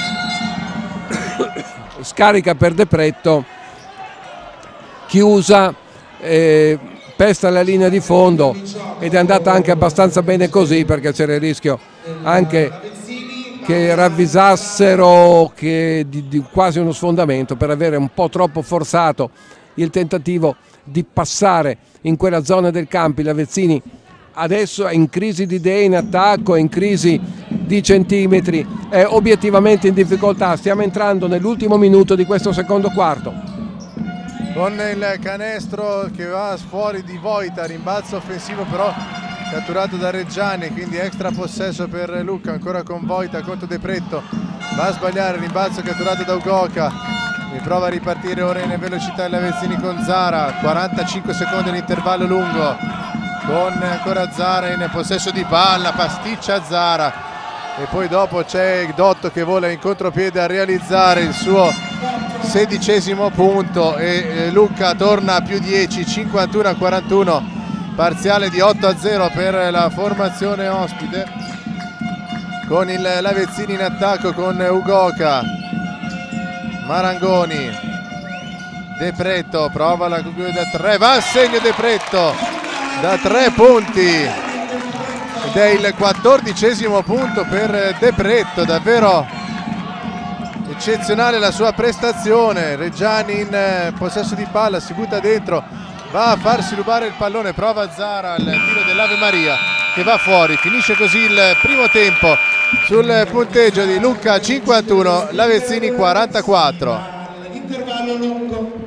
B: scarica per De Pretto, chiusa, pesta la linea di fondo, ed è andata anche abbastanza bene così, perché c'era il rischio anche che ravvisassero di quasi uno sfondamento per avere un po' troppo forzato il tentativo di passare in quella zona del campo. I Lavezzini adesso è in crisi di idee in attacco, è in crisi di centimetri, è obiettivamente in difficoltà. Stiamo entrando nell'ultimo minuto di questo secondo quarto.
C: Con il canestro che va fuori di Vojta, rimbalzo offensivo però catturato da Reggiani, quindi extra possesso per Lucca, ancora con Vojta contro De Pretto, va a sbagliare, rimbalzo catturato da Ugoca, mi prova a ripartire ora in velocità il Lavezzini con Zara, 45 secondi l'intervallo lungo, con ancora Zara in possesso di palla, pasticcia Zara e poi dopo c'è Dotto che vola in contropiede a realizzare il suo 16° punto e Lucca torna a più 10, 51-41, parziale di 8-0 per la formazione ospite, con il Lavezzini in attacco con Ugoca, Marangoni, De Pretto prova la conclusione da 3, va a segno De Pretto da 3 punti ed è il 14° punto per De Pretto, davvero eccezionale la sua prestazione. Reggiani in possesso di palla, si butta dentro, va a farsi rubare il pallone, prova Zara al tiro dell'Ave Maria che va fuori, finisce così il primo tempo sul punteggio di Lucca 51, Lavezzini 44.
A: Intervallo lungo.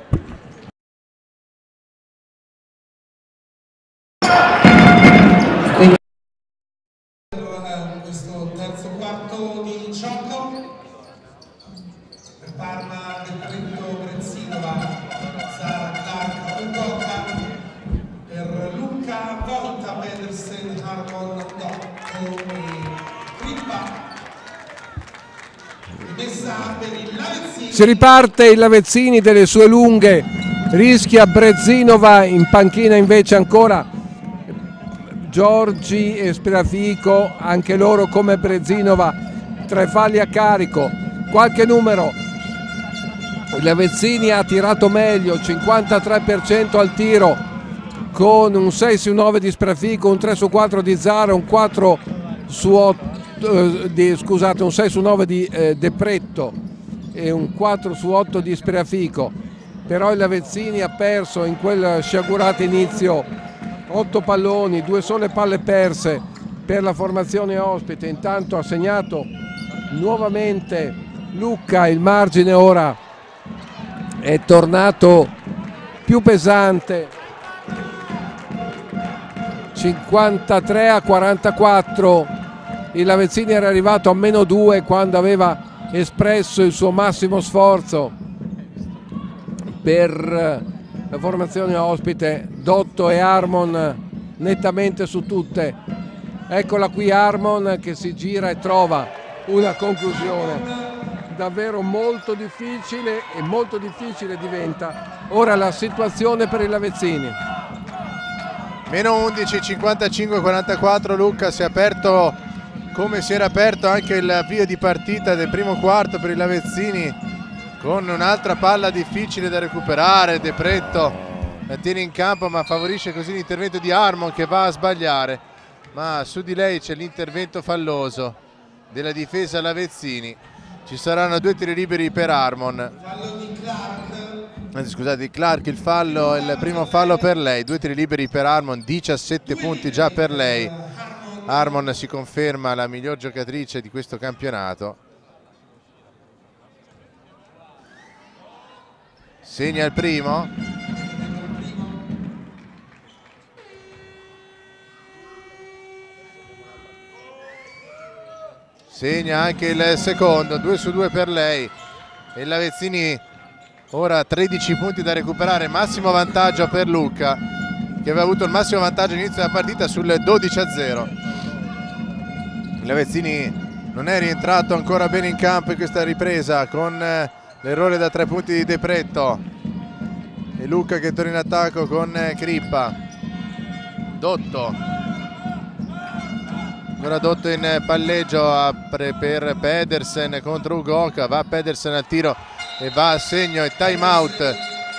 A: Questo terzo quarto di gioco per Parma, De Pretto, Brezinova, Zara, Clark, Ugoca,
B: Si riparte il Lavezzini delle sue lunghe, rischia Brezinova, in panchina invece ancora Giorgi e Spreafico, anche loro come Brezinova, 3 falli a carico, qualche numero. Il Lavezzini ha tirato meglio, 53% al tiro, con un 6 su 9 di Spreafico, un 3 su 4 di Zara, un 4 su 8 scusate, un 6 su 9 di De Pretto e un 4 su 8 di Spreafico. Però il Lavezzini ha perso in quel sciagurato inizio 8 palloni, 2 sole palle perse per la formazione ospite. Intanto ha segnato nuovamente Lucca, il margine ora è tornato più pesante, 53-44. Il Lavezzini era arrivato a -2 quando aveva espresso il suo massimo sforzo per la formazione ospite. Dotto e Harmon nettamente su tutte. Eccola qui Harmon che si gira e trova una conclusione. Davvero molto difficile, e molto difficile diventa ora la situazione per il Lavezzini.
C: -11, 55-44. Lucca si è aperto come si era aperto anche il avvio di partita del primo quarto per il Lavezzini, con un'altra palla difficile da recuperare. De Pretto la tiene in campo ma favorisce così l'intervento di Harmon, che va a sbagliare, ma su di lei c'è l'intervento falloso della difesa Lavezzini. Ci saranno 2 tiri liberi per Harmon, scusate, di Clark, il primo fallo per lei. 2 tiri liberi per Harmon, 17 punti già per lei. Harmon si conferma la miglior giocatrice di questo campionato. Segna il primo. Segna anche il secondo, 2 su 2 per lei. E il Lavezzini ora 13 punti da recuperare, massimo vantaggio per Lucca, che aveva avuto il massimo vantaggio all'inizio della partita sul 12-0. Il Lavezzini non è rientrato ancora bene in campo in questa ripresa, con l'errore da 3 punti di De Pretto. E Lucca che torna in attacco con Crippa. Dotto, ora Dotto in palleggio, apre per Pedersen contro Ugoca, va Pedersen al tiro e va a segno, e time out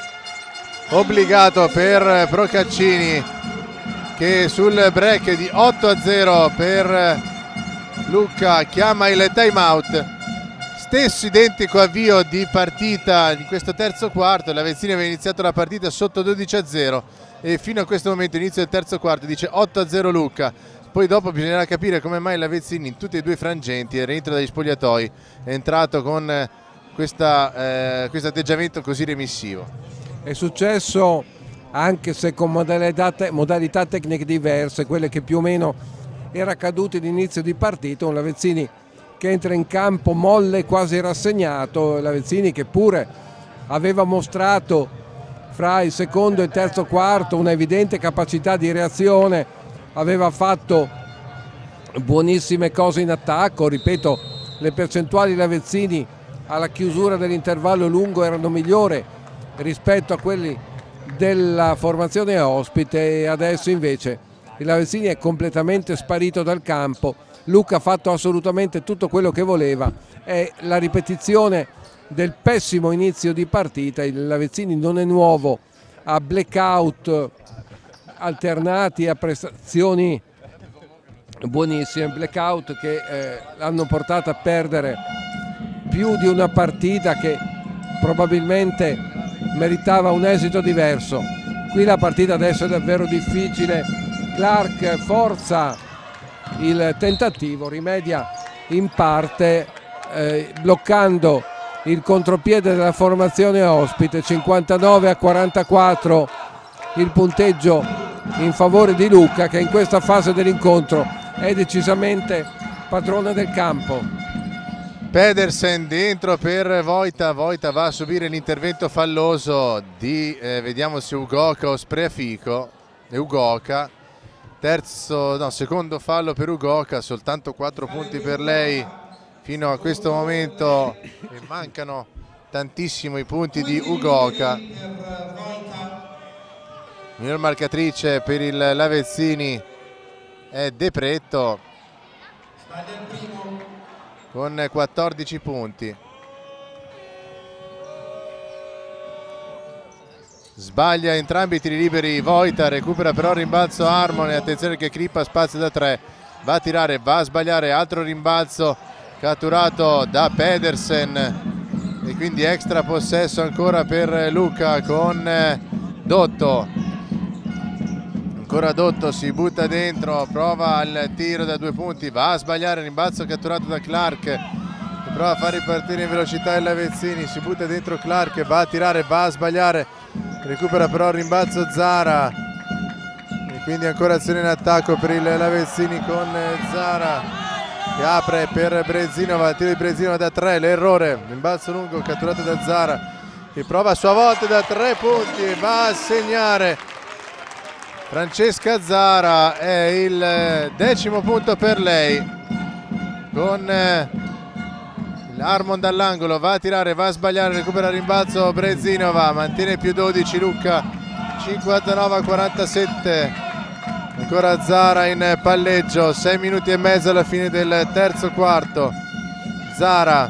C: obbligato per Procaccini, che sul break di 8-0 per Lucca chiama il time out. Stesso identico avvio di partita in questo terzo quarto. La Lavezzini aveva iniziato la partita sotto 12-0 e fino a questo momento, inizio del terzo quarto, dice 8-0 Lucca. Poi dopo bisognerà capire come mai la Lavezzini in tutti e 2 i frangenti, il rientro dagli spogliatoi, è entrato con questo atteggiamento così remissivo.
B: È successo anche se con modalità tecniche diverse, quelle che più o meno era accaduto all'inizio di partita. Un Lavezzini che entra in campo molle, quasi rassegnato. Lavezzini che pure aveva mostrato fra il secondo e il terzo quarto una evidente capacità di reazione, aveva fatto buonissime cose in attacco. Ripeto, le percentuali Lavezzini alla chiusura dell'intervallo lungo erano migliori rispetto a quelli della formazione ospite, e adesso invece il Lavezzini è completamente sparito dal campo. Lucca ha fatto assolutamente tutto quello che voleva, è la ripetizione del pessimo inizio di partita. Il Lavezzini non è nuovo a blackout alternati a prestazioni buonissime, blackout che l'hanno portato a perdere più di una partita che probabilmente meritava un esito diverso. Qui la partita adesso è davvero difficile. Clark forza il tentativo, rimedia in parte bloccando il contropiede della formazione ospite. 59-44 il punteggio in favore di Lucca, che in questa fase dell'incontro è decisamente padrone del campo.
C: Pedersen dentro per Vojta, Vojta va a subire l'intervento falloso di vediamo se Ugoca o Spreafico. E Ugoca, secondo fallo per Ugoca, soltanto 4 punti per lei fino a questo momento mancano tantissimo i punti di Ugoca. Miglior marcatrice per il Lavezzini è De Pretto con 14 punti. Sbaglia entrambi i tiri liberi Vojta, recupera però il rimbalzo Harmon, e attenzione che Crippa spazio da 3, va a tirare, va a sbagliare, altro rimbalzo catturato da Pedersen e quindi extra possesso ancora per Lucca con Dotto. Ancora Dotto, si butta dentro, prova il tiro da 2 punti, va a sbagliare, rimbalzo catturato da Clark, prova a far ripartire in velocità il Lavezzini, si butta dentro Clark, va a tirare, va a sbagliare, recupera però il rimbalzo Zara e quindi ancora azione in attacco per il Lavezzini con Zara che apre per Brezinova, il tiro di Brezinova da 3, l'errore, rimbalzo lungo catturato da Zara che prova a sua volta da 3 punti e va a segnare Francesca Zara, è il 10° punto per lei con Harmon dall'angolo, va a tirare, va a sbagliare, recupera il rimbalzo Brezinova, mantiene più 12 Lucca, 59-47, ancora Zara in palleggio, 6 minuti e mezzo alla fine del terzo quarto. Zara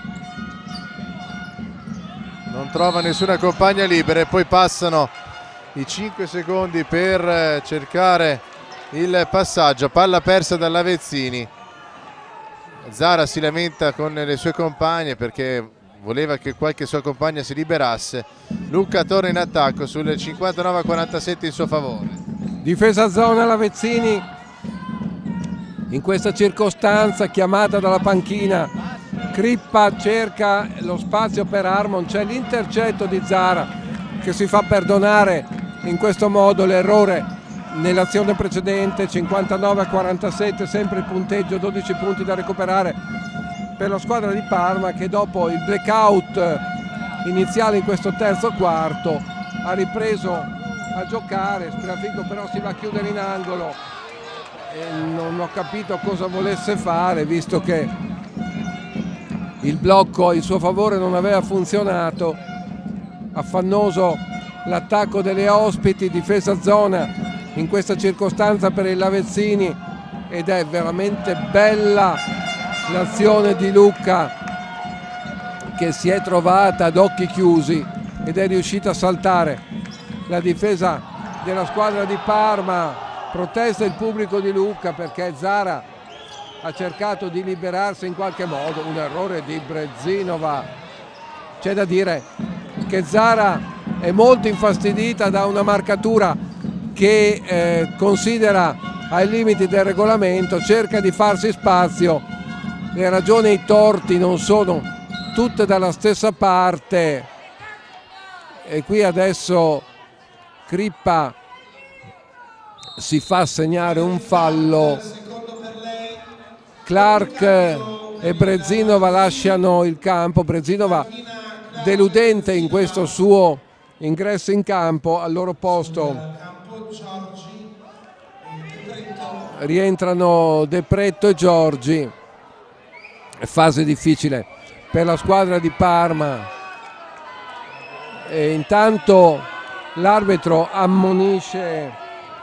C: non trova nessuna compagna libera e poi passano i 5 secondi per cercare il passaggio, palla persa dal Lavezzini. Zara si lamenta con le sue compagne perché voleva che qualche sua compagna si liberasse. Lucca torna in attacco sul 59-47 in suo favore.
B: Difesa zona Lavezzini in questa circostanza, chiamata dalla panchina. Crippa cerca lo spazio per Harmon, c'è l'intercetto di Zara che si fa perdonare in questo modo l'errore nell'azione precedente. 59-47, sempre il punteggio, 12 punti da recuperare per la squadra di Parma, che dopo il blackout iniziale in questo terzo quarto ha ripreso a giocare. Spreafico però si va a chiudere in angolo e non ho capito cosa volesse fare, visto che il blocco in suo favore non aveva funzionato. Affannoso l'attacco delle ospiti, difesa zona in questa circostanza per il Lavezzini, ed è veramente bella l'azione di Lucca che si è trovata ad occhi chiusi ed è riuscita a saltare la difesa della squadra di Parma. Protesta il pubblico di Lucca perché Zara ha cercato di liberarsi in qualche modo, un errore di Brezinova. C'è da dire che Zara è molto infastidita da una marcatura che considera ai limiti del regolamento, cerca di farsi spazio, le ragioni e i torti non sono tutte dalla stessa parte e qui adesso Crippa si fa segnare un fallo. Clark e Brezinova lasciano il campo. Brezinova deludente in questo suo ingresso in campo. Al loro posto rientrano De Pretto e Giorgi. Fase difficile per la squadra di Parma e intanto l'arbitro ammonisce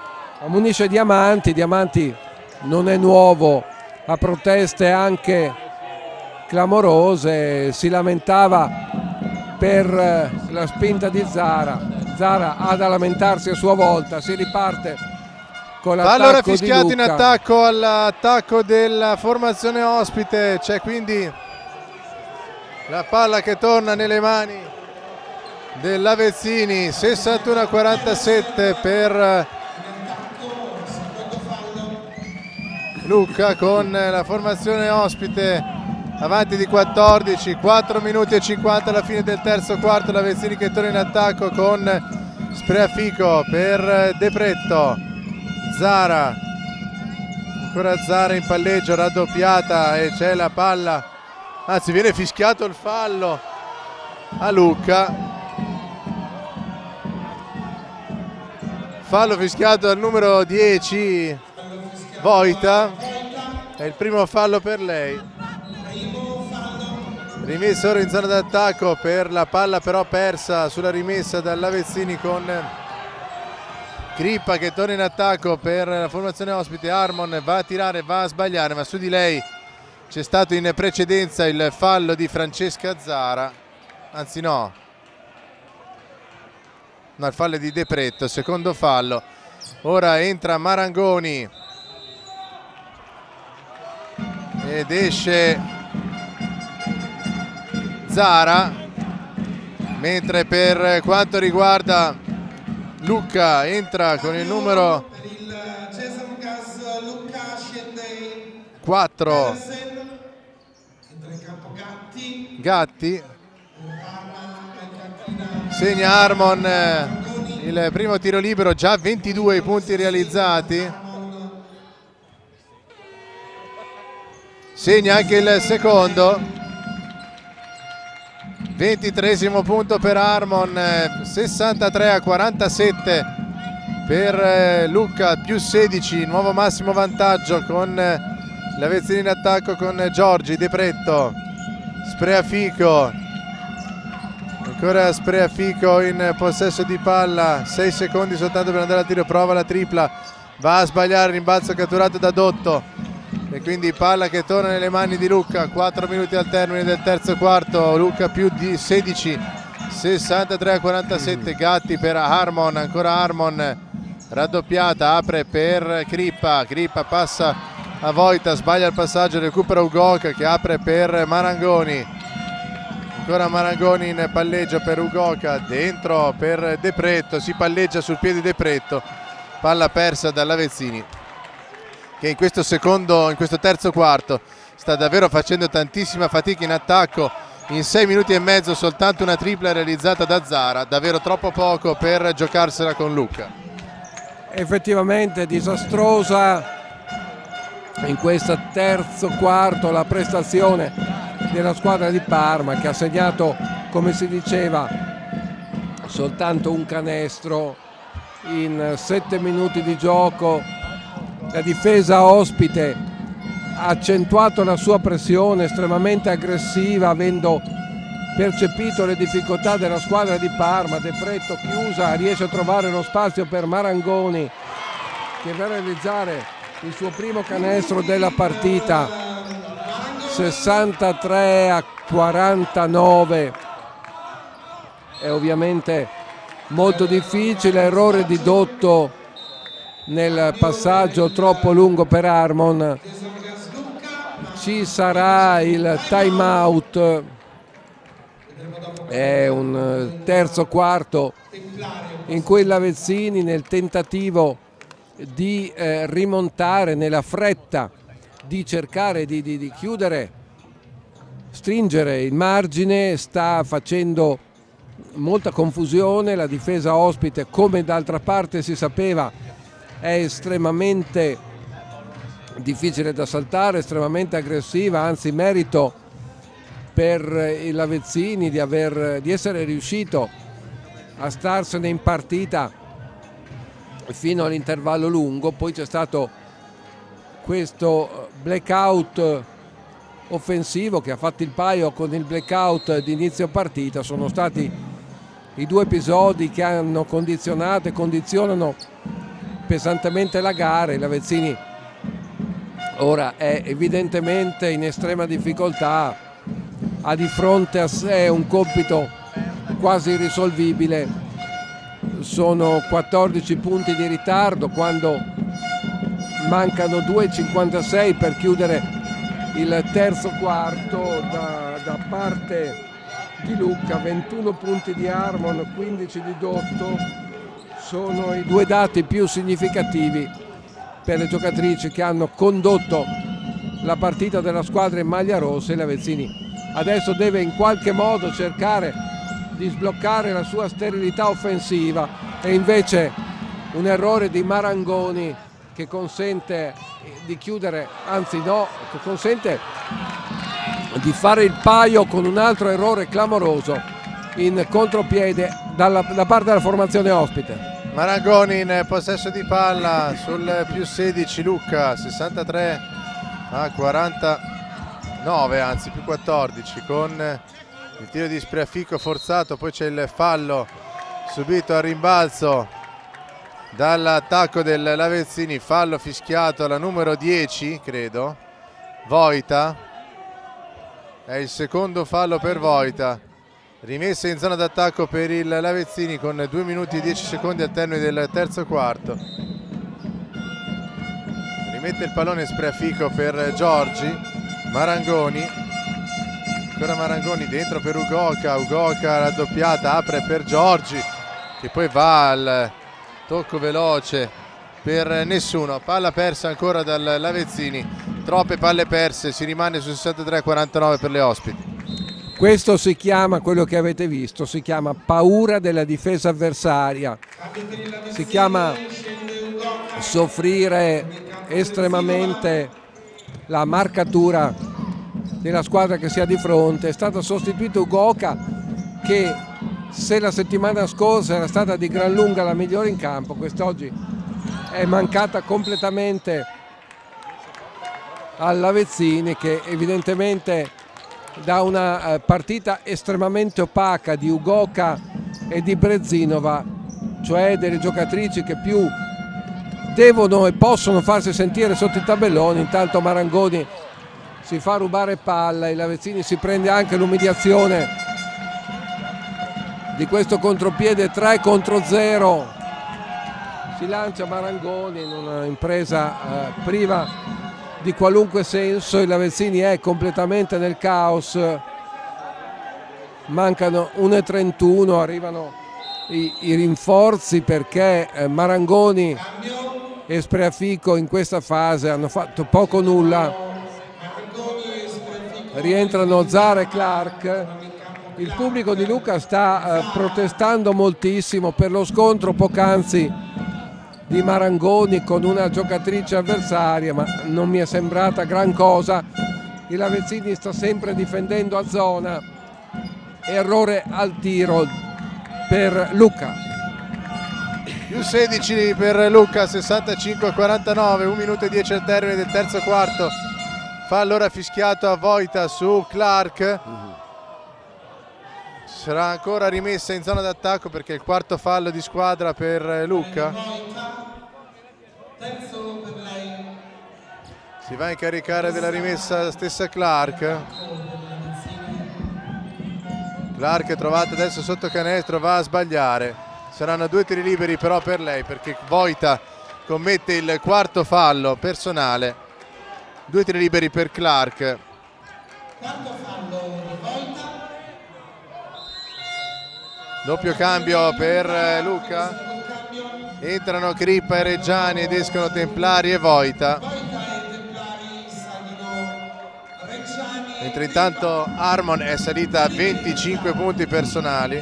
B: Diamanti non è nuovo a proteste anche clamorose, si lamentava per la spinta di Zara. Zara ha da lamentarsi a sua volta, si riparte con l'attacco di Lucca.
C: Allora fischiato in attacco all'attacco della formazione ospite, c'è quindi la palla che torna nelle mani del Lavezzini. 61-47 per Lucca con la formazione ospite avanti di 14, 4 minuti e 50 alla fine del terzo quarto. Lavezzini che torna in attacco con Spreafico per De Pretto. Zara, ancora Zara in palleggio, raddoppiata e c'è la palla, anzi viene fischiato il fallo a Lucca, fallo fischiato al numero 10 Vojta, è il primo fallo per lei. Rimessa ora in zona d'attacco per la palla però persa sulla rimessa dall'Avezzini con Crippa che torna in attacco per la formazione ospite. Harmon va a tirare, va a sbagliare, ma su di lei c'è stato in precedenza il fallo di Francesca Zara, anzi no, il fallo di De Pretto, secondo fallo. Ora entra Marangoni ed esce Zara, mentre per quanto riguarda Lucca entra con il numero 4 Gatti, segna Harmon il primo tiro libero, già 22 i punti realizzati, segna anche il secondo, 23esimo punto per Harmon, 63-47 per Lucca, più 16, nuovo massimo vantaggio con l'Avezzini in attacco con Giorgi, De Pretto, Spreafico, ancora Spreafico in possesso di palla, 6 secondi soltanto per andare al tiro, prova la tripla, va a sbagliare, rimbalzo catturato da Dotto e quindi palla che torna nelle mani di Lucca. 4 minuti al termine del terzo quarto, Lucca più di 16, 63-47. Gatti per Harmon, ancora Harmon, raddoppiata, apre per Crippa, Crippa passa a Vojta, sbaglia il passaggio, recupera Ugoca che apre per Marangoni, ancora Marangoni in palleggio per Ugoca, dentro per De Pretto, si palleggia sul piede De Pretto, palla persa dall'Avezzini che in questo terzo quarto sta davvero facendo tantissima fatica in attacco. In 6 minuti e mezzo soltanto una tripla realizzata da Zara, davvero troppo poco per giocarsela con Lucca.
B: Effettivamente disastrosa in questo terzo quarto la prestazione della squadra di Parma, che ha segnato, come si diceva, soltanto un canestro in 7 minuti di gioco. La difesa ospite ha accentuato la sua pressione, estremamente aggressiva, avendo percepito le difficoltà della squadra di Parma. De Pretto chiusa, riesce a trovare lo spazio per Marangoni che va a realizzare il suo primo canestro della partita. 63-49. È ovviamente molto difficile, errore di Dotto nel passaggio troppo lungo per Harmon. Ci sarà il time out, è un terzo quarto in cui l'Avezzini, nel tentativo di rimontare, nella fretta di cercare di chiudere, stringere il margine, sta facendo molta confusione. La difesa ospite, come d'altra parte si sapeva, è estremamente difficile da saltare, estremamente aggressiva, anzi merito per l'Avezzini di essere riuscito a starsene in partita fino all'intervallo lungo. Poi c'è stato questo blackout offensivo che ha fatto il paio con il blackout di inizio partita. Sono stati i due episodi che hanno condizionato e condizionano pesantemente la gara. L'Avezzini ora è evidentemente in estrema difficoltà, ha di fronte a sé un compito quasi irrisolvibile. Sono 14 punti di ritardo quando mancano 2,56 per chiudere il terzo quarto da parte di Lucca. 21 punti di Harmon, 15 di Dotto sono i due dati più significativi per le giocatrici che hanno condotto la partita della squadra in maglia rossa. E l'Avezzini adesso deve in qualche modo cercare di sbloccare la sua sterilità offensiva, e invece un errore di Marangoni che consente di chiudere, anzi no, che consente di fare il paio con un altro errore clamoroso in contropiede da parte della formazione ospite.
C: Marangoni in possesso di palla sul più 16 Lucca, 63-47. 9 anzi, più 14 con il tiro di Spreafico forzato, poi c'è il fallo subito al rimbalzo dall'attacco del Lavezzini, fallo fischiato alla numero 10 credo, Vojta, è il secondo fallo per Vojta. Rimessa in zona d'attacco per il Lavezzini con 2 minuti e 10 secondi al termine del terzo quarto. Rimette il pallone Spreafico per Giorgi, Marangoni, ancora Marangoni dentro per Ugoca, Ugoca raddoppiata, apre per Giorgi che poi va al tocco veloce per nessuno, palla persa ancora dal Lavezzini, troppe palle perse, si rimane su 63-49 per le ospiti.
B: Questo si chiama, quello che avete visto, si chiama paura della difesa avversaria, si chiama soffrire estremamente la marcatura della squadra che si ha di fronte. È stato sostituito Ugoca che, se la settimana scorsa era stata di gran lunga la migliore in campo, quest'oggi è mancata completamente al Lavezzini, che evidentemente da una partita estremamente opaca di Ugoca e di Brezinova, cioè delle giocatrici che più devono e possono farsi sentire sotto i tabelloni. Intanto Marangoni si fa rubare palla, il Lavezzini si prende anche l'umiliazione di questo contropiede 3 contro 0, si lancia Marangoni in una impresa priva di qualunque senso. Il Lavezzini è completamente nel caos, mancano 1:31, arrivano i rinforzi perché Marangoni e Spreafico in questa fase hanno fatto poco o nulla. Rientrano Zara e Clark. Il pubblico di Lucca sta protestando moltissimo per lo scontro poc'anzi di Marangoni con una giocatrice avversaria, ma non mi è sembrata gran cosa. Il Lavezzini sta sempre difendendo a zona, errore al tiro per Lucca.
C: Più 16 per Lucca, 65-49, 1 minuto e 10 al termine del terzo quarto. Fa allora fischiato a Vojta su Clark. Sarà ancora rimessa in zona d'attacco perché è il quarto fallo di squadra per Lucca. Si va a incaricare della rimessa la stessa Clark. Clark è trovata adesso sotto canestro, va a sbagliare. Saranno 2 tiri liberi però per lei, perché Vojta commette il quarto fallo personale. 2 tiri liberi per Clark.
A: Quarto fallo di Vojta.
C: Doppio cambio per Lucca. Entrano Crippa e Reggiani ed escono Templari e Vojta. Mentre intanto Harmon è salita a 25 punti personali.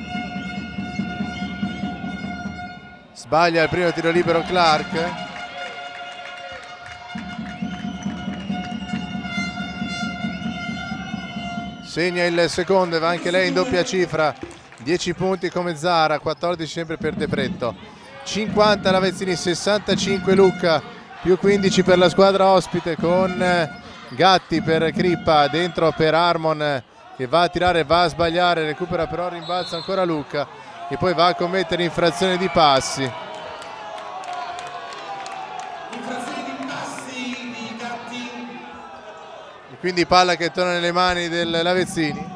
C: Sbaglia il primo tiro libero Clark. Segna il secondo e va anche lei in doppia cifra. 10 punti come Zara, 14 sempre per De Pretto. 50 Lavezzini, 65 Lucca, più 15 per la squadra ospite con Gatti per Crippa, dentro per Harmon che va a tirare, va a sbagliare, recupera però, rimbalza ancora Lucca e poi va a commettere infrazione di passi.
A: Infrazione di passi di Gatti.
C: E quindi palla che torna nelle mani del Lavezzini,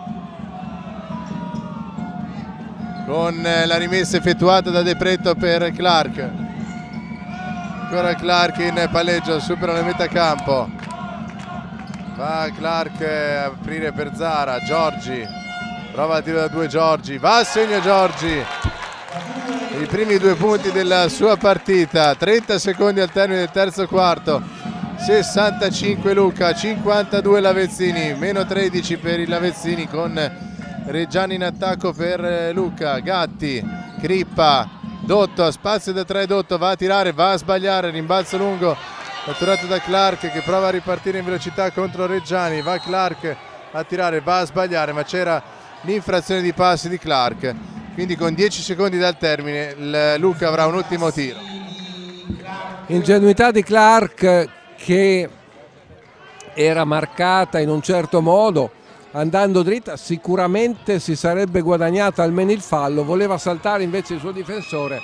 C: con la rimessa effettuata da De Pretto per Clark. Ancora Clark in palleggio, supera la metà campo, va Clark a aprire per Zara. Giorgi prova a tiro da 2, Giorgi va a segno, Giorgi i primi 2 punti della sua partita. 30 secondi al termine del terzo quarto. 65 Lucca, 52 Lavezzini, meno 13 per i Lavezzini con Reggiani in attacco per Lucca. Gatti, Crippa, Dotto, spazio da 3, Dotto va a tirare, va a sbagliare, rimbalzo lungo catturato da Clark che prova a ripartire in velocità contro Reggiani. Va Clark a tirare, va a sbagliare, ma c'era l'infrazione di passi di Clark, quindi con 10 secondi dal termine Lucca avrà un ultimo tiro.
B: Ingenuità di Clark che era marcata in un certo modo, andando dritta sicuramente si sarebbe guadagnata almeno il fallo, voleva saltare invece il suo difensore.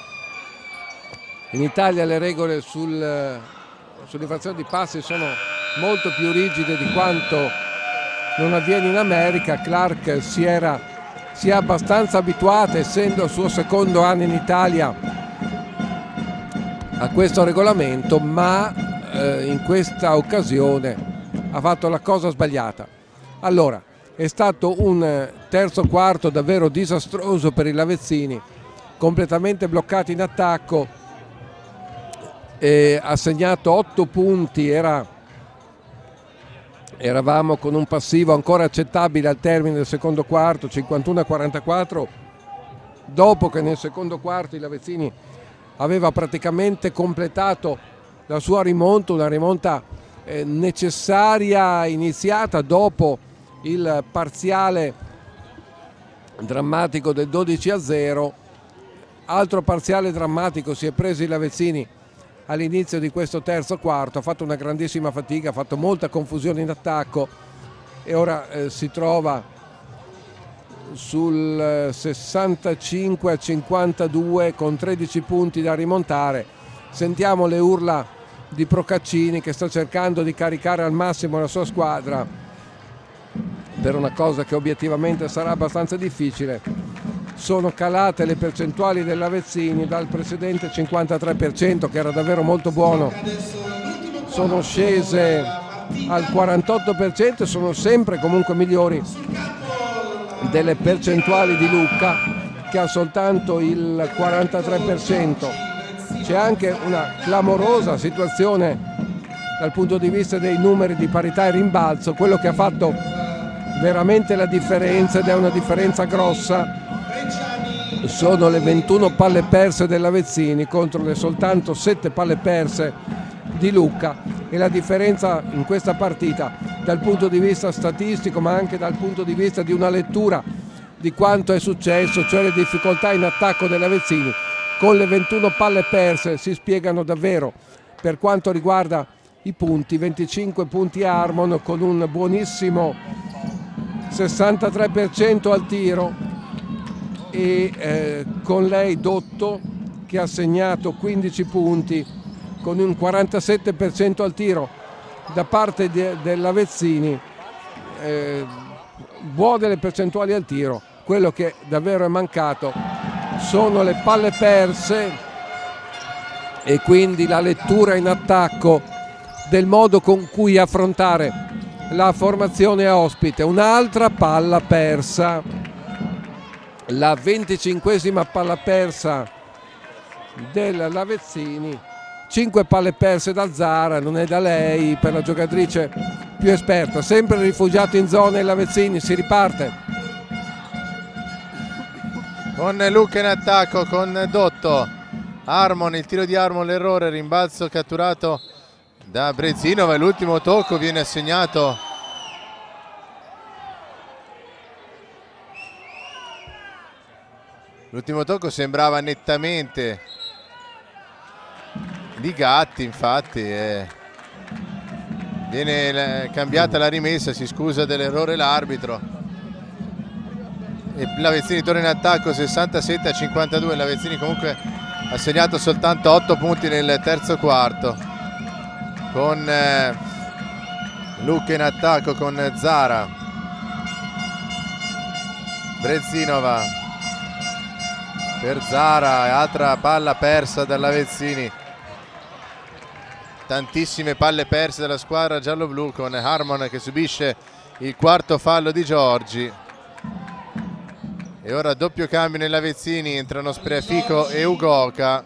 B: In Italia le regole sull'infrazione di passi sono molto più rigide di quanto non avviene in America. Clark si è abbastanza abituata, essendo il suo secondo anno in Italia, a questo regolamento, ma in questa occasione ha fatto la cosa sbagliata. Allora, è stato un terzo quarto davvero disastroso per i lavezzini, completamente bloccati in attacco, e ha segnato 8 punti, eravamo con un passivo ancora accettabile al termine del secondo quarto, 51-44, dopo che nel secondo quarto i lavezzini aveva praticamente completato la sua rimonta, una rimonta necessaria, iniziata dopo il parziale drammatico del 12-0. Altro parziale drammatico si è preso i lavezzini all'inizio di questo terzo quarto, ha fatto una grandissima fatica, ha fatto molta confusione in attacco e ora si trova sul 65-52 con 13 punti da rimontare. Sentiamo le urla di Procaccini che sta cercando di caricare al massimo la sua squadra per una cosa che obiettivamente sarà abbastanza difficile. Sono calate le percentuali dei lavezzini dal precedente 53%, che era davvero molto buono, sono scese al 48% e sono sempre comunque migliori delle percentuali di Lucca, che ha soltanto il 43%. C'è anche una clamorosa situazione dal punto di vista dei numeri di parità e rimbalzo. Quello che ha fatto veramente la differenza, ed è una differenza grossa, sono le 21 palle perse dei lavezzini contro le soltanto 7 palle perse di Lucca, e la differenza in questa partita dal punto di vista statistico, ma anche dal punto di vista di una lettura di quanto è successo, cioè le difficoltà in attacco dei lavezzini con le 21 palle perse, si spiegano davvero per quanto riguarda i punti. 25 punti Harmon con un buonissimo 63% al tiro, e con lei Dotto che ha segnato 15 punti con un 47% al tiro da parte del Lavezzini. Buone le percentuali al tiro, quello che davvero è mancato sono le palle perse e quindi la lettura in attacco del modo con cui affrontare la formazione ospite. Un'altra palla persa, la 25esima palla persa del Lavezzini. 5 palle perse da Zara, non è da lei per la giocatrice più esperta. Sempre rifugiato in zona il Lavezzini, si riparte
C: con Lucca in attacco, con Dotto. Harmon, il tiro di Harmon, l'errore, rimbalzo catturato da Brezinova e l'ultimo tocco viene assegnato l'ultimo tocco sembrava nettamente di Gatti, infatti viene cambiata la rimessa, si scusa dell'errore l'arbitro e Lavezzini torna in attacco 67-52. Lavezzini comunque ha segnato soltanto 8 punti nel terzo quarto, con Lucca in attacco, con Zara. Brezinova per Zara, altra palla persa dal Lavezzini. Tantissime palle perse dalla squadra giallo-blu, con Harmon che subisce il quarto fallo di Giorgi. E ora doppio cambio nei Lavezzini, entrano Spreafico e Ugoca.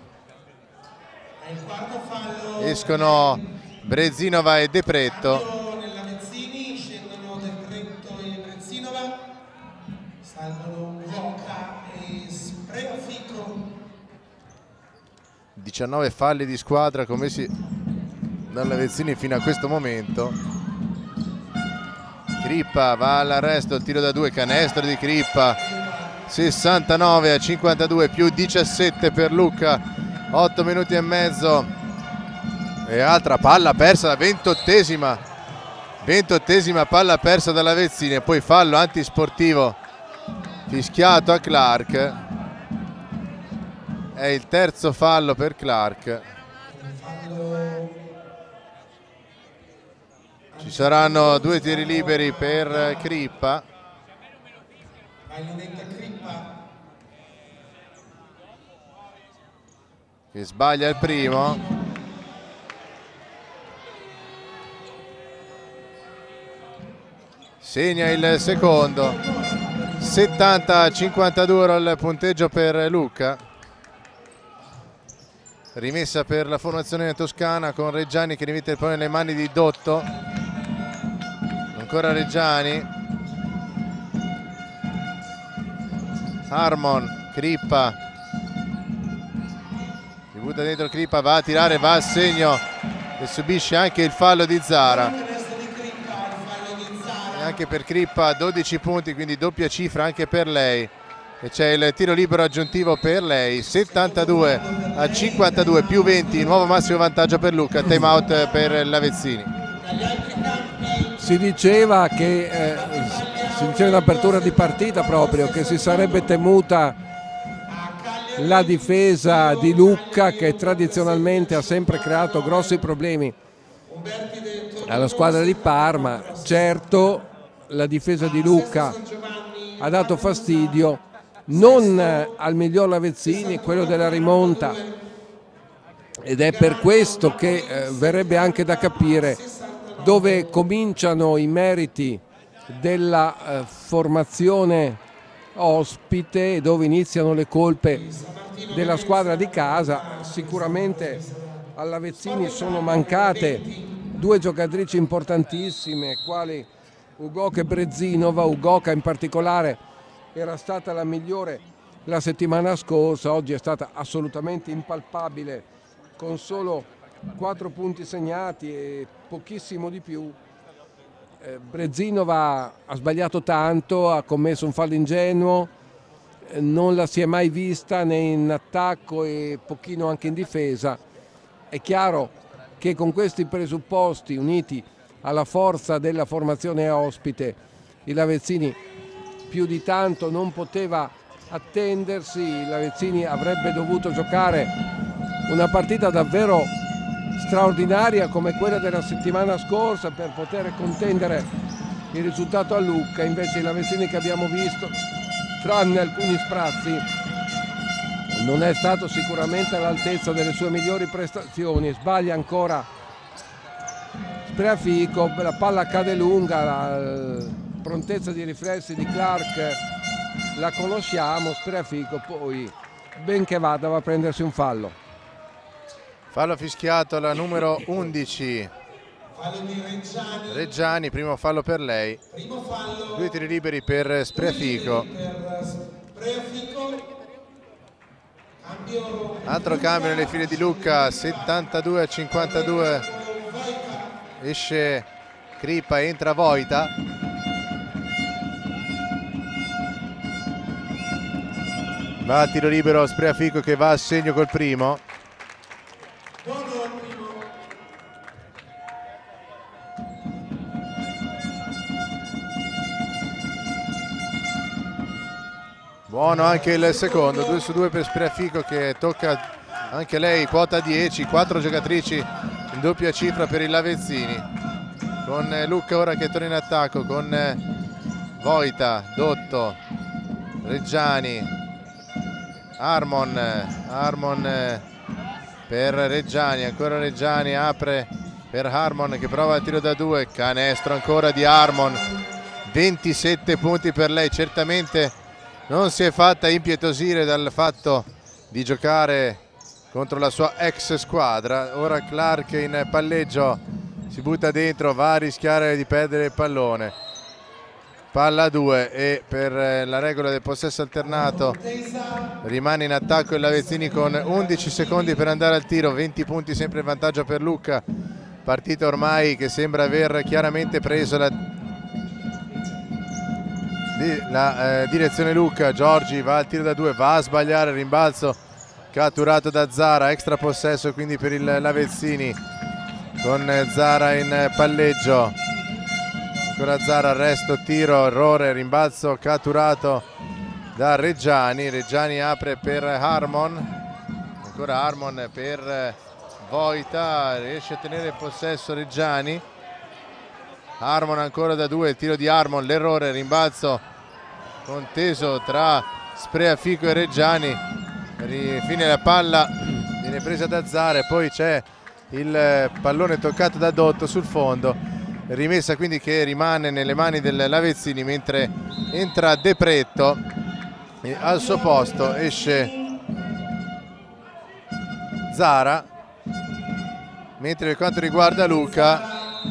C: Escono Brezinova e De Pretto.
A: Nel Lavezzini scendono De Pretto e Brezinova, salgono Ugoca e Spreafico.
C: 19 falli di squadra commessi dal Lavezzini fino a questo momento. Crippa va all'arresto, il tiro da 2, canestro di Crippa. 69-52 più 17 per Lucca, 8 minuti e mezzo. E altra palla persa, la 28esima 28esima palla persa dalla Lavezzini e poi fallo antisportivo fischiato a Clark. È il terzo fallo per Clark. Ci saranno 2 tiri liberi per Crippa. Che sbaglia il primo. Segna il secondo. 70-52 il punteggio per Lucca. Rimessa per la formazione toscana con Reggiani che rimette il pallone nelle mani di Dotto. Ancora Reggiani. Harmon, Crippa. Si butta dentro Crippa, va a tirare, va al segno e subisce anche il fallo di Zara. E anche per Crippa 12 punti, quindi doppia cifra anche per lei. E c'è il tiro libero aggiuntivo per lei. 72-52 più 20, nuovo massimo vantaggio per Lucca. Time out per Lavezzini.
B: Si diceva che in apertura di partita proprio che si sarebbe temuta la difesa di Lucca, che tradizionalmente ha sempre creato grossi problemi alla squadra di Parma. Certo, la difesa di Lucca ha dato fastidio non al miglior Lavezzini, quello della rimonta, ed è per questo che verrebbe anche da capire dove cominciano i meriti della formazione ospite e dove iniziano le colpe della squadra di casa. Sicuramente al Lavezzini sono mancate 2 giocatrici importantissime quali Ugoca e Brezinova. Ugoca in particolare era stata la migliore la settimana scorsa, oggi è stata assolutamente impalpabile con solo 4 punti segnati e pochissimo di più. Brezinova ha sbagliato tanto, ha commesso un fallo ingenuo, non la si è mai vista né in attacco e pochino anche in difesa. È chiaro che con questi presupposti uniti alla forza della formazione ospite il Lavezzini più di tanto non poteva attendersi. Il Lavezzini avrebbe dovuto giocare una partita davvero straordinaria come quella della settimana scorsa per poter contendere il risultato a Lucca. Invece il Lavezzini che abbiamo visto, tranne alcuni sprazzi, non è stato sicuramente all'altezza delle sue migliori prestazioni. Sbaglia ancora Spreafico, la palla cade lunga, la prontezza di riflessi di Clark la conosciamo. Spreafico poi, ben che vada, va a prendersi un fallo.
C: Fallo fischiato alla numero 11 Reggiani, primo fallo per lei. 2 tiri liberi per Spreafico. Altro cambio nelle file di Lucca. 72-52 esce Crippa, entra Vojta. Va a tiro libero Spreafico che va a segno col primo. Buono anche il secondo, 2 su 2 per Spreafico che tocca anche lei quota 10, 4 giocatrici in doppia cifra per il Lavezzini. Con Lucca ora che torna in attacco con Vojta, Dotto, Reggiani, Harmon per Reggiani, ancora Reggiani apre per Harmon che prova il tiro da 2, canestro ancora di Harmon, 27 punti per lei. Certamente non si è fatta impietosire dal fatto di giocare contro la sua ex squadra. Ora Clark in palleggio si butta dentro, va a rischiare di perdere il pallone. Palla 2 e per la regola del possesso alternato rimane in attacco il Lavezzini con 11 secondi per andare al tiro. 20 punti sempre in vantaggio per Lucca. Partita ormai che sembra aver chiaramente preso la direzione Lucca. Giorgi va al tiro da 2, va a sbagliare il rimbalzo catturato da Zara. Extra possesso quindi per il Lavezzini con Zara in palleggio. Ancora Zara, arresto, tiro, errore, rimbalzo catturato da Reggiani. Reggiani apre per Harmon, ancora Harmon per Vojta, riesce a tenere possesso Reggiani. Harmon ancora da 2, il tiro di Harmon, l'errore, rimbalzo conteso tra Spreafico e Reggiani. Fine la palla viene presa da Zara e poi c'è il pallone toccato da Dotto sul fondo, rimessa quindi che rimane nelle mani del Lavezzini, mentre entra De Pretto e al suo posto esce Zara. Mentre per quanto riguarda Luca,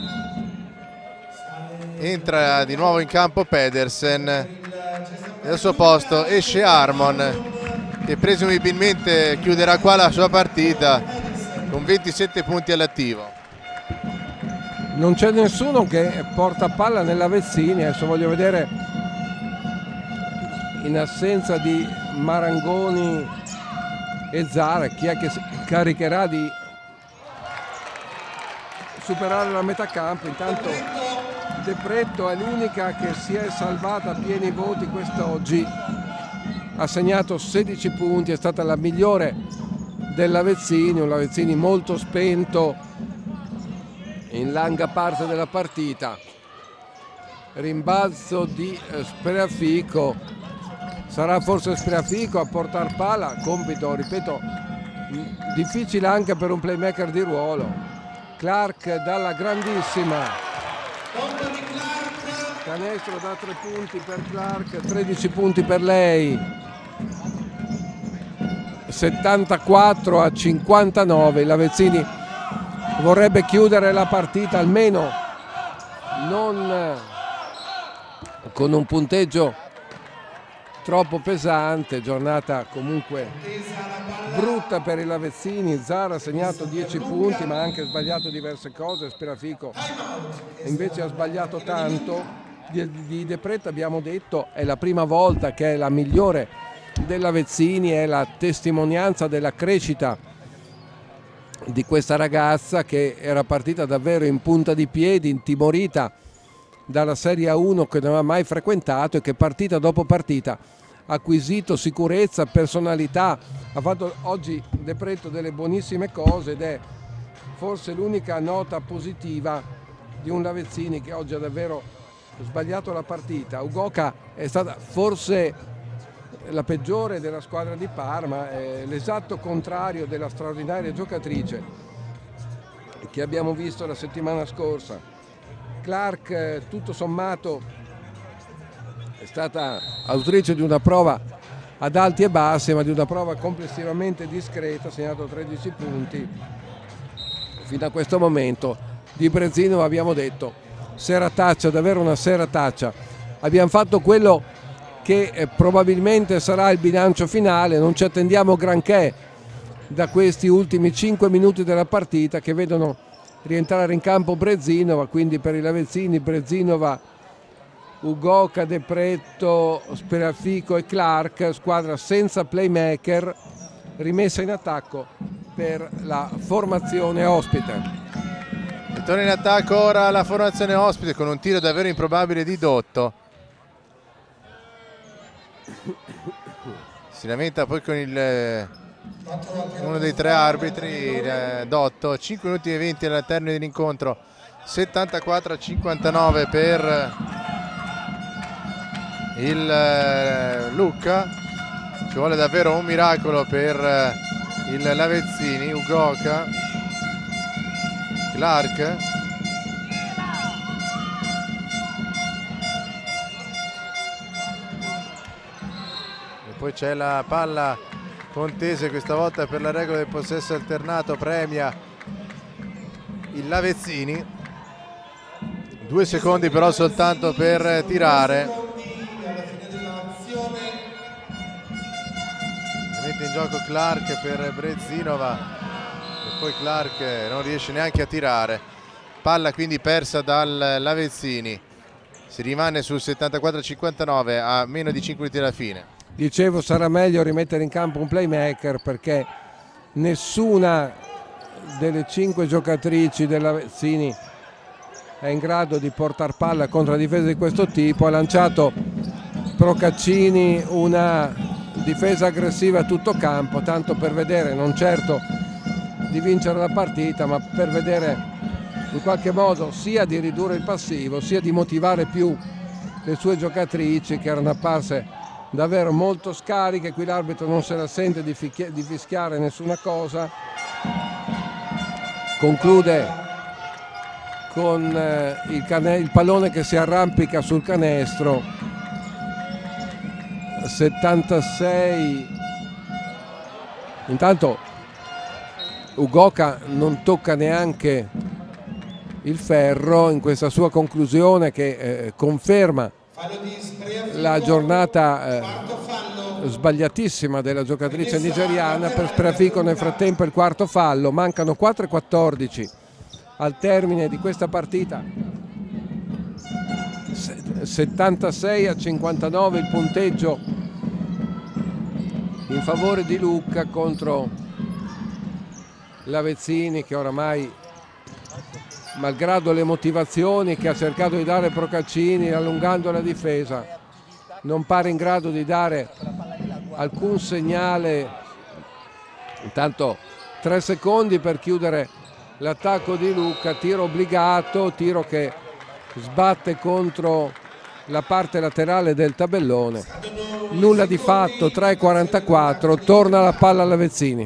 C: entra di nuovo in campo Pedersen e al suo posto esce Harmon, che presumibilmente chiuderà qua la sua partita con 27 punti all'attivo.
B: Non c'è nessuno che porta palla nell'Avezzini. Adesso voglio vedere, in assenza di Marangoni e Zara, chi è che si caricherà di superare la metà campo. Intanto De Pretto è l'unica che si è salvata a pieni voti quest'oggi, ha segnato 16 punti, è stata la migliore dell'Avezzini, un Lavezzini molto spento in larga parte della partita. Rimbalzo di Spreafico, sarà forse Spreafico a portare palla, compito, ripeto, difficile anche per un playmaker di ruolo. Clark dalla grandissima, canestro da 3 punti per Clark, 13 punti per lei, 74-59. Il Lavezzini vorrebbe chiudere la partita almeno non con un punteggio troppo pesante. Giornata comunque brutta per i Lavezzini. Zara ha segnato 10 punti ma ha anche sbagliato diverse cose. Spreafico invece ha sbagliato tanto. Di De Pretto abbiamo detto è la prima volta che è la migliore della Lavezzini, è la testimonianza della crescita di questa ragazza che era partita davvero in punta di piedi, intimorita dalla Serie A1 che non aveva mai frequentato e che partita dopo partita ha acquisito sicurezza, personalità. Ha fatto oggi De Pretto delle buonissime cose ed è forse l'unica nota positiva di un Lavezzini che oggi ha davvero sbagliato la partita. Ugoca è stata forse la peggiore della squadra di Parma, l'esatto contrario della straordinaria giocatrice che abbiamo visto la settimana scorsa. Clark tutto sommato è stata autrice di una prova ad alti e bassi, ma di una prova complessivamente discreta, ha segnato 13 punti fino a questo momento. Di Brezinova abbiamo detto serataccia, davvero una serataccia. Abbiamo fatto quello che probabilmente sarà il bilancio finale, non ci attendiamo granché da questi ultimi 5 minuti della partita che vedono rientrare in campo Brezinova, quindi per i Lavezzini Brezinova, Ugoca, De Pretto, Spreafico e Clark, squadra senza playmaker, rimessa in attacco per la formazione ospite.
C: Torna in attacco ora la formazione ospite con un tiro davvero improbabile di Dotto. Si lamenta poi con uno dei 3 arbitri, Dotto. 5 minuti e 20 al termine dell'incontro, 74-59 per il Lucca. Ci vuole davvero un miracolo per il Lavezzini. Ugoca, Clark, e poi c'è la palla contesa, questa volta per la regola del possesso alternato premia il Lavezzini. 2 secondi però soltanto per tirare. Mette in gioco Clark per Brezinova e poi Clark non riesce neanche a tirare. Palla quindi persa dal Lavezzini. Si rimane sul 74-59 a meno di 5 minuti dalla fine.
B: Dicevo, sarà meglio rimettere in campo un playmaker perché nessuna delle 5 giocatrici del Lavezzini è in grado di portare palla contro la difesa di questo tipo. Ha lanciato Procaccini una difesa aggressiva a tutto campo, tanto per vedere, non certo di vincere la partita, ma per vedere in qualche modo sia di ridurre il passivo, sia di motivare più le sue giocatrici, che erano apparse davvero molto scariche. Qui l'arbitro non se la sente di fischiare nessuna cosa, conclude con il pallone che si arrampica sul canestro. 76. Intanto Ugoca non tocca neanche il ferro in questa sua conclusione, che conferma la giornata sbagliatissima della giocatrice nigeriana. Per Spreafico nel frattempo il quarto fallo, mancano 4:14 al termine di questa partita. 76-59 il punteggio in favore di Lucca contro l'Avezzini, che oramai, malgrado le motivazioni che ha cercato di dare Procaccini allungando la difesa, non pare in grado di dare alcun segnale. Intanto 3 secondi per chiudere l'attacco di Lucca, tiro obbligato, tiro che sbatte contro la parte laterale del tabellone. Nulla di fatto, 3:44, torna la palla all'Avezzini.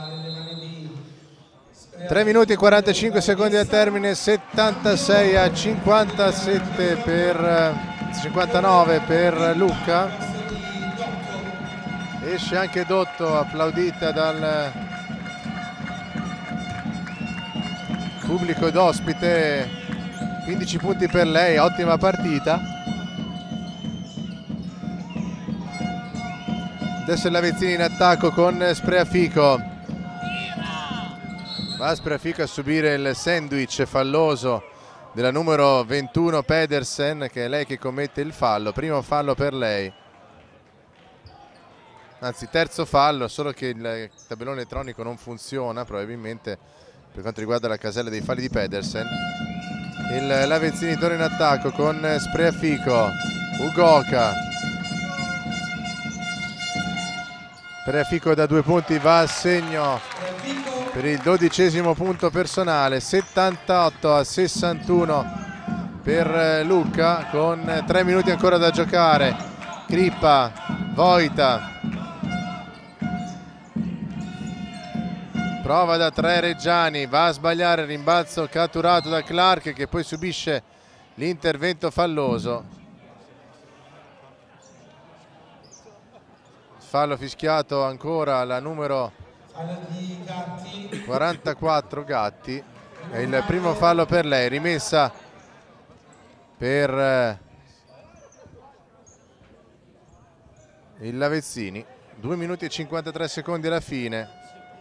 C: 3 minuti e 45 secondi al termine, 76-57 per 59 per Lucca. Esce anche Dotto, applaudita dal pubblico ed ospite. 15 punti per lei, ottima partita. Adesso l'Avezzini in attacco con Spreafico. Va Spreafico a subire il sandwich falloso della numero 21 Pedersen, che è lei che commette il fallo. Primo fallo per lei, anzi terzo fallo, solo che il tabellone elettronico non funziona probabilmente per quanto riguarda la casella dei falli di Pedersen. L'Avezzini torna in attacco con Spreafico. Ugoca. Spreafico da 2 punti va a segno per il 12° punto personale. 78-61 per Lucca, con 3 minuti ancora da giocare. Crippa, Vojta, prova da 3 Reggiani, va a sbagliare, rimbalzo catturato da Clark, che poi subisce l'intervento falloso. Fallo fischiato ancora la numero 44 Gatti, è il primo fallo per lei. Rimessa per il Lavezzini. 2 minuti e 53 secondi alla fine.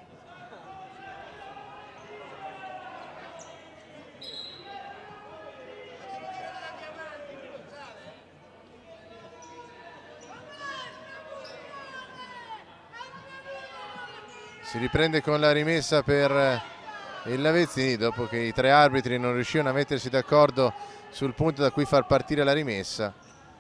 C: Si riprende con la rimessa per il Lavezzini, dopo che i 3 arbitri non riuscivano a mettersi d'accordo sul punto da cui far partire la rimessa.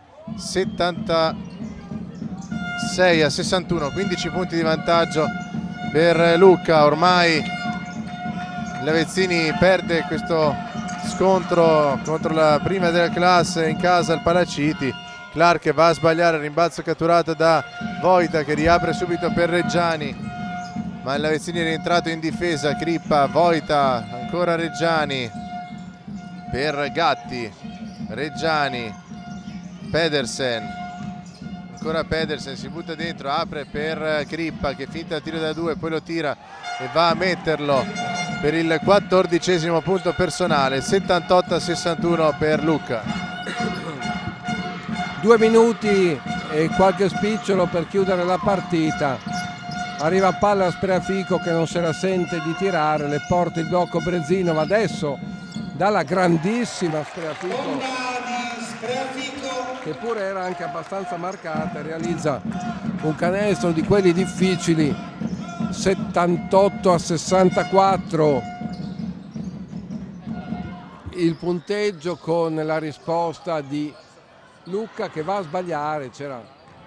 C: 76-61, 15 punti di vantaggio per Lucca. Ormai il Lavezzini perde questo scontro contro la prima della classe in casa al Palaciti. Clark va a sbagliare, rimbalzo catturato da Vojta, che riapre subito per Reggiani, ma il Lavezzini è rientrato in difesa. Crippa, Vojta, ancora Reggiani per Gatti, Reggiani, Pedersen, ancora Pedersen, si butta dentro, apre per Crippa, che finta il tiro da 2, poi lo tira e va a metterlo per il 14° punto personale. 78-61 per Lucca.
B: 2 minuti e qualche spicciolo per chiudere la partita. Arriva palla a Spreafico, che non se la sente di tirare, le porta il blocco Brezinova. Adesso dalla grandissima Spreafico, che pure era anche abbastanza marcata, realizza un canestro di quelli difficili. 78-64. il punteggio con la risposta di Lucca che va a sbagliare. C'era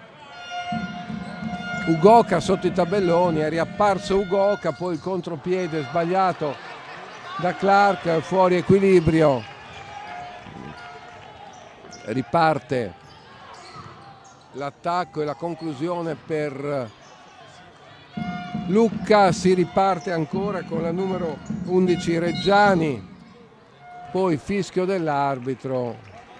B: Ugoca sotto i tabelloni, è riapparso Ugoca, poi il contropiede sbagliato da Clark, fuori equilibrio. Riparte l'attacco e la conclusione per Lucca, si riparte ancora con la numero 11 Reggiani, poi fischio dell'arbitro,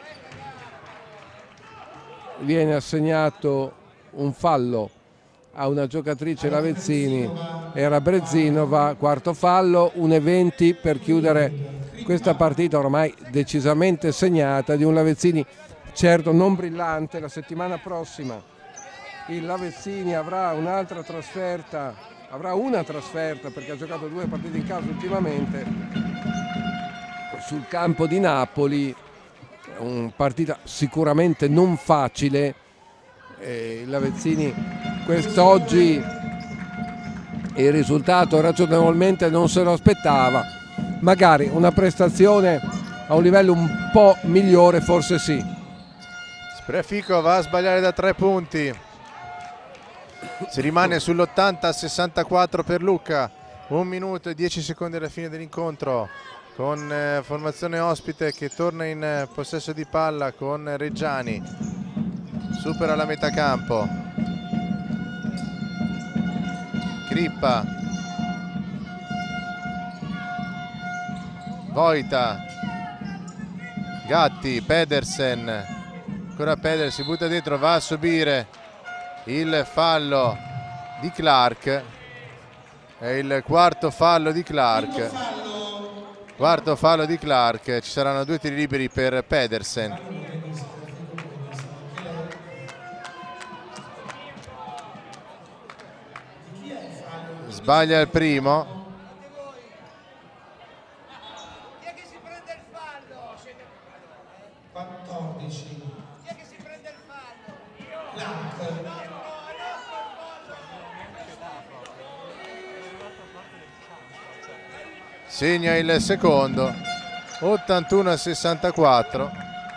B: viene assegnato un fallo a una giocatrice Lavezzini, era Brezinova, quarto fallo, 1:20 per chiudere questa partita ormai decisamente segnata di un Lavezzini certo non brillante. La settimana prossima il Lavezzini avrà un'altra trasferta, avrà una trasferta perché ha giocato 2 partite in casa ultimamente sul campo di Napoli, una partita sicuramente non facile. Il Lavezzini quest'oggi il risultato ragionevolmente non se lo aspettava, magari una prestazione a un livello un po' migliore forse sì.
C: Spreafico va a sbagliare da 3 punti, si rimane sull'80-64 per Lucca, 1 minuto e 10 secondi alla fine dell'incontro, con formazione ospite che torna in possesso di palla con Reggiani, supera la metà campo, Crippa, Voita, Gatti, Pedersen, ancora Pedersen, si butta dentro, va a subire il fallo di Clark, è il quarto fallo di Clark, ci saranno 2 tiri liberi per Pedersen. Sbaglia il primo.
D: Chi è che si prende il fallo?
A: 14.
D: Chi è che si prende il fallo?
A: Clark.
C: Segna il secondo, 81-64,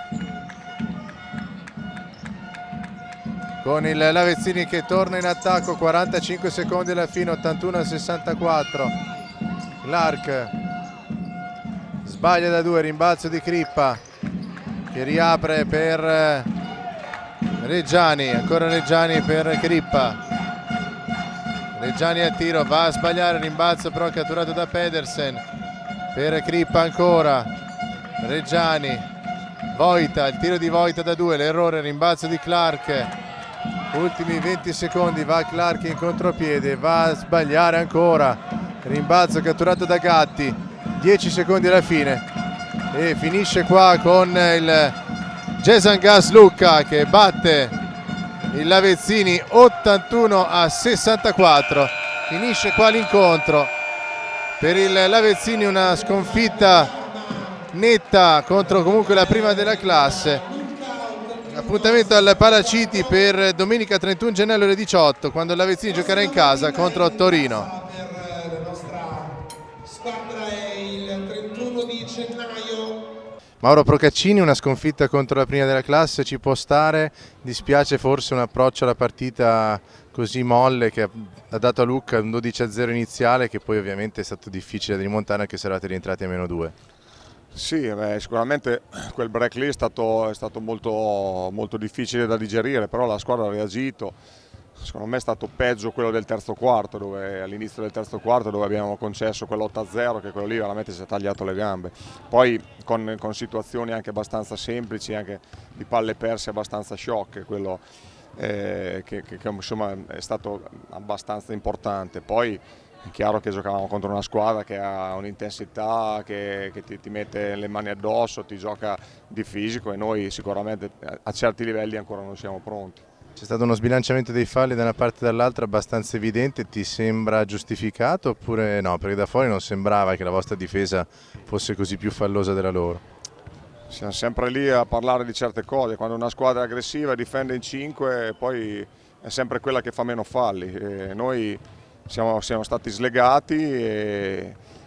C: con il Lavezzini che torna in attacco, 45 secondi alla fine, 81-64. Clark sbaglia da 2, rimbalzo di Crippa che riapre per Reggiani, ancora Reggiani per Crippa, Reggiani al tiro, va a sbagliare, rimbalzo però catturato da Pedersen per Crippa ancora, Reggiani, Voita, il tiro di Voita da 2, l'errore, rimbalzo di Clark, ultimi 20 secondi, va Clark in contropiede, va a sbagliare ancora, rimbalzo catturato da Gatti, 10 secondi alla fine e finisce qua con il Jason Gas Lucca che batte il Lavezzini 81-64. Finisce qua l'incontro. Per il Lavezzini una sconfitta netta contro comunque la prima della classe. Appuntamento al Palaciti per domenica 31 gennaio alle 18, quando il Lavezzini giocherà in casa contro Torino.
A: Per la nostra squadra è il 31 di gennaio.
C: Mauro Procaccini, una sconfitta contro la prima della classe ci può stare, dispiace forse un approccio alla partita così molle che ha dato a Lucca un 12-0 iniziale che poi ovviamente è stato difficile da rimontare anche se eravate rientrati a -2.
E: Sì, sicuramente quel break lì è stato molto difficile da digerire, però la squadra ha reagito. Secondo me è stato peggio quello del terzo quarto, dove all'inizio del terzo quarto dove abbiamo concesso quell'8-0, che quello lì veramente si è tagliato le gambe. Poi con situazioni anche abbastanza semplici, anche di palle perse abbastanza sciocche, quello che insomma è stato abbastanza importante. Poi è chiaro che giocavamo contro una squadra che ha un'intensità, che ti mette le mani addosso, ti gioca di fisico e noi sicuramente a certi livelli ancora non siamo pronti.
C: C'è stato uno sbilanciamento dei falli da una parte e dall'altra abbastanza evidente, ti sembra giustificato oppure no? Perché da fuori non sembrava che la vostra difesa fosse così più fallosa della loro.
E: Siamo sempre lì a parlare di certe cose, quando una squadra è aggressiva difende in 5 poi è sempre quella che fa meno falli. Noi siamo stati slegati e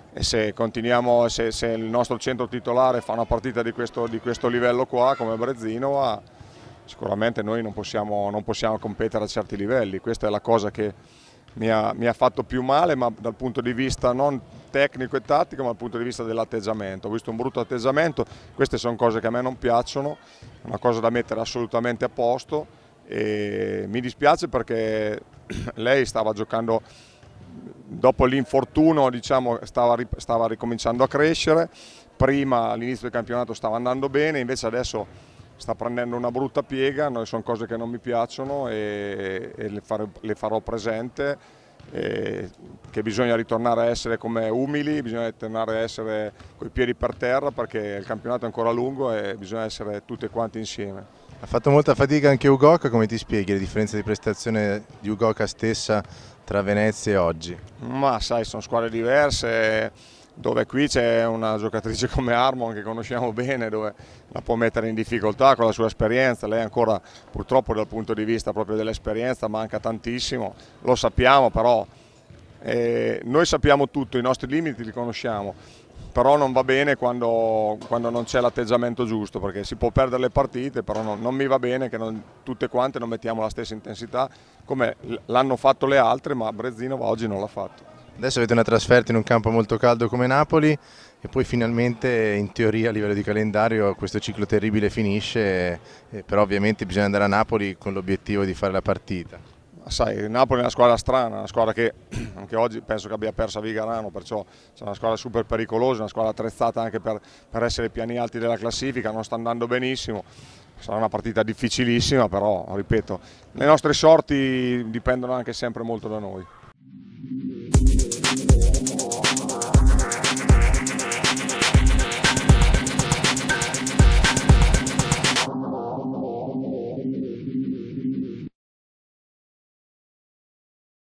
E: e se continuiamo, se il nostro centro titolare fa una partita di questo livello qua come Brezinova, sicuramente noi non possiamo competere a certi livelli. Questa è la cosa che mi ha fatto più male, ma dal punto di vista non tecnico e tattico, ma dal punto di vista dell'atteggiamento. Ho visto un brutto atteggiamento, queste sono cose che a me non piacciono, è una cosa da mettere assolutamente a posto e mi dispiace perché lei stava giocando, dopo l'infortunio diciamo, stava ricominciando a crescere, prima all'inizio del campionato stava andando bene, invece adesso sta prendendo una brutta piega, sono cose che non mi piacciono e le farò presente, che bisogna ritornare a essere come umili, bisogna tornare a essere coi piedi per terra perché il campionato è ancora lungo e bisogna essere tutti quanti insieme.
C: Ha fatto molta fatica anche Ugoca, come ti spieghi la differenza di prestazione di Ugoca stessa tra Venezia e oggi?
E: Ma sai, sono squadre diverse, dove qui c'è una giocatrice come Harmon che conosciamo bene, dove la può mettere in difficoltà con la sua esperienza. Lei ancora purtroppo dal punto di vista proprio dell'esperienza manca tantissimo, lo sappiamo, però noi sappiamo tutto, i nostri limiti li conosciamo, però non va bene quando non c'è l'atteggiamento giusto, perché si può perdere le partite, però non mi va bene che tutte quante non mettiamo la stessa intensità come l'hanno fatto le altre, ma Brezinova oggi non l'ha fatto.
C: Adesso avete una trasferta in un campo molto caldo come Napoli e poi finalmente in teoria a livello di calendario questo ciclo terribile finisce, però ovviamente bisogna andare a Napoli con l'obiettivo di fare la partita.
E: Sai, il Napoli è una squadra strana, una squadra che anche oggi penso che abbia perso a Vigarano, perciò è una squadra super pericolosa, una squadra attrezzata anche per essere piani alti della classifica, non sta andando benissimo, sarà una partita difficilissima, però ripeto, le nostre sorti dipendono anche sempre molto da noi.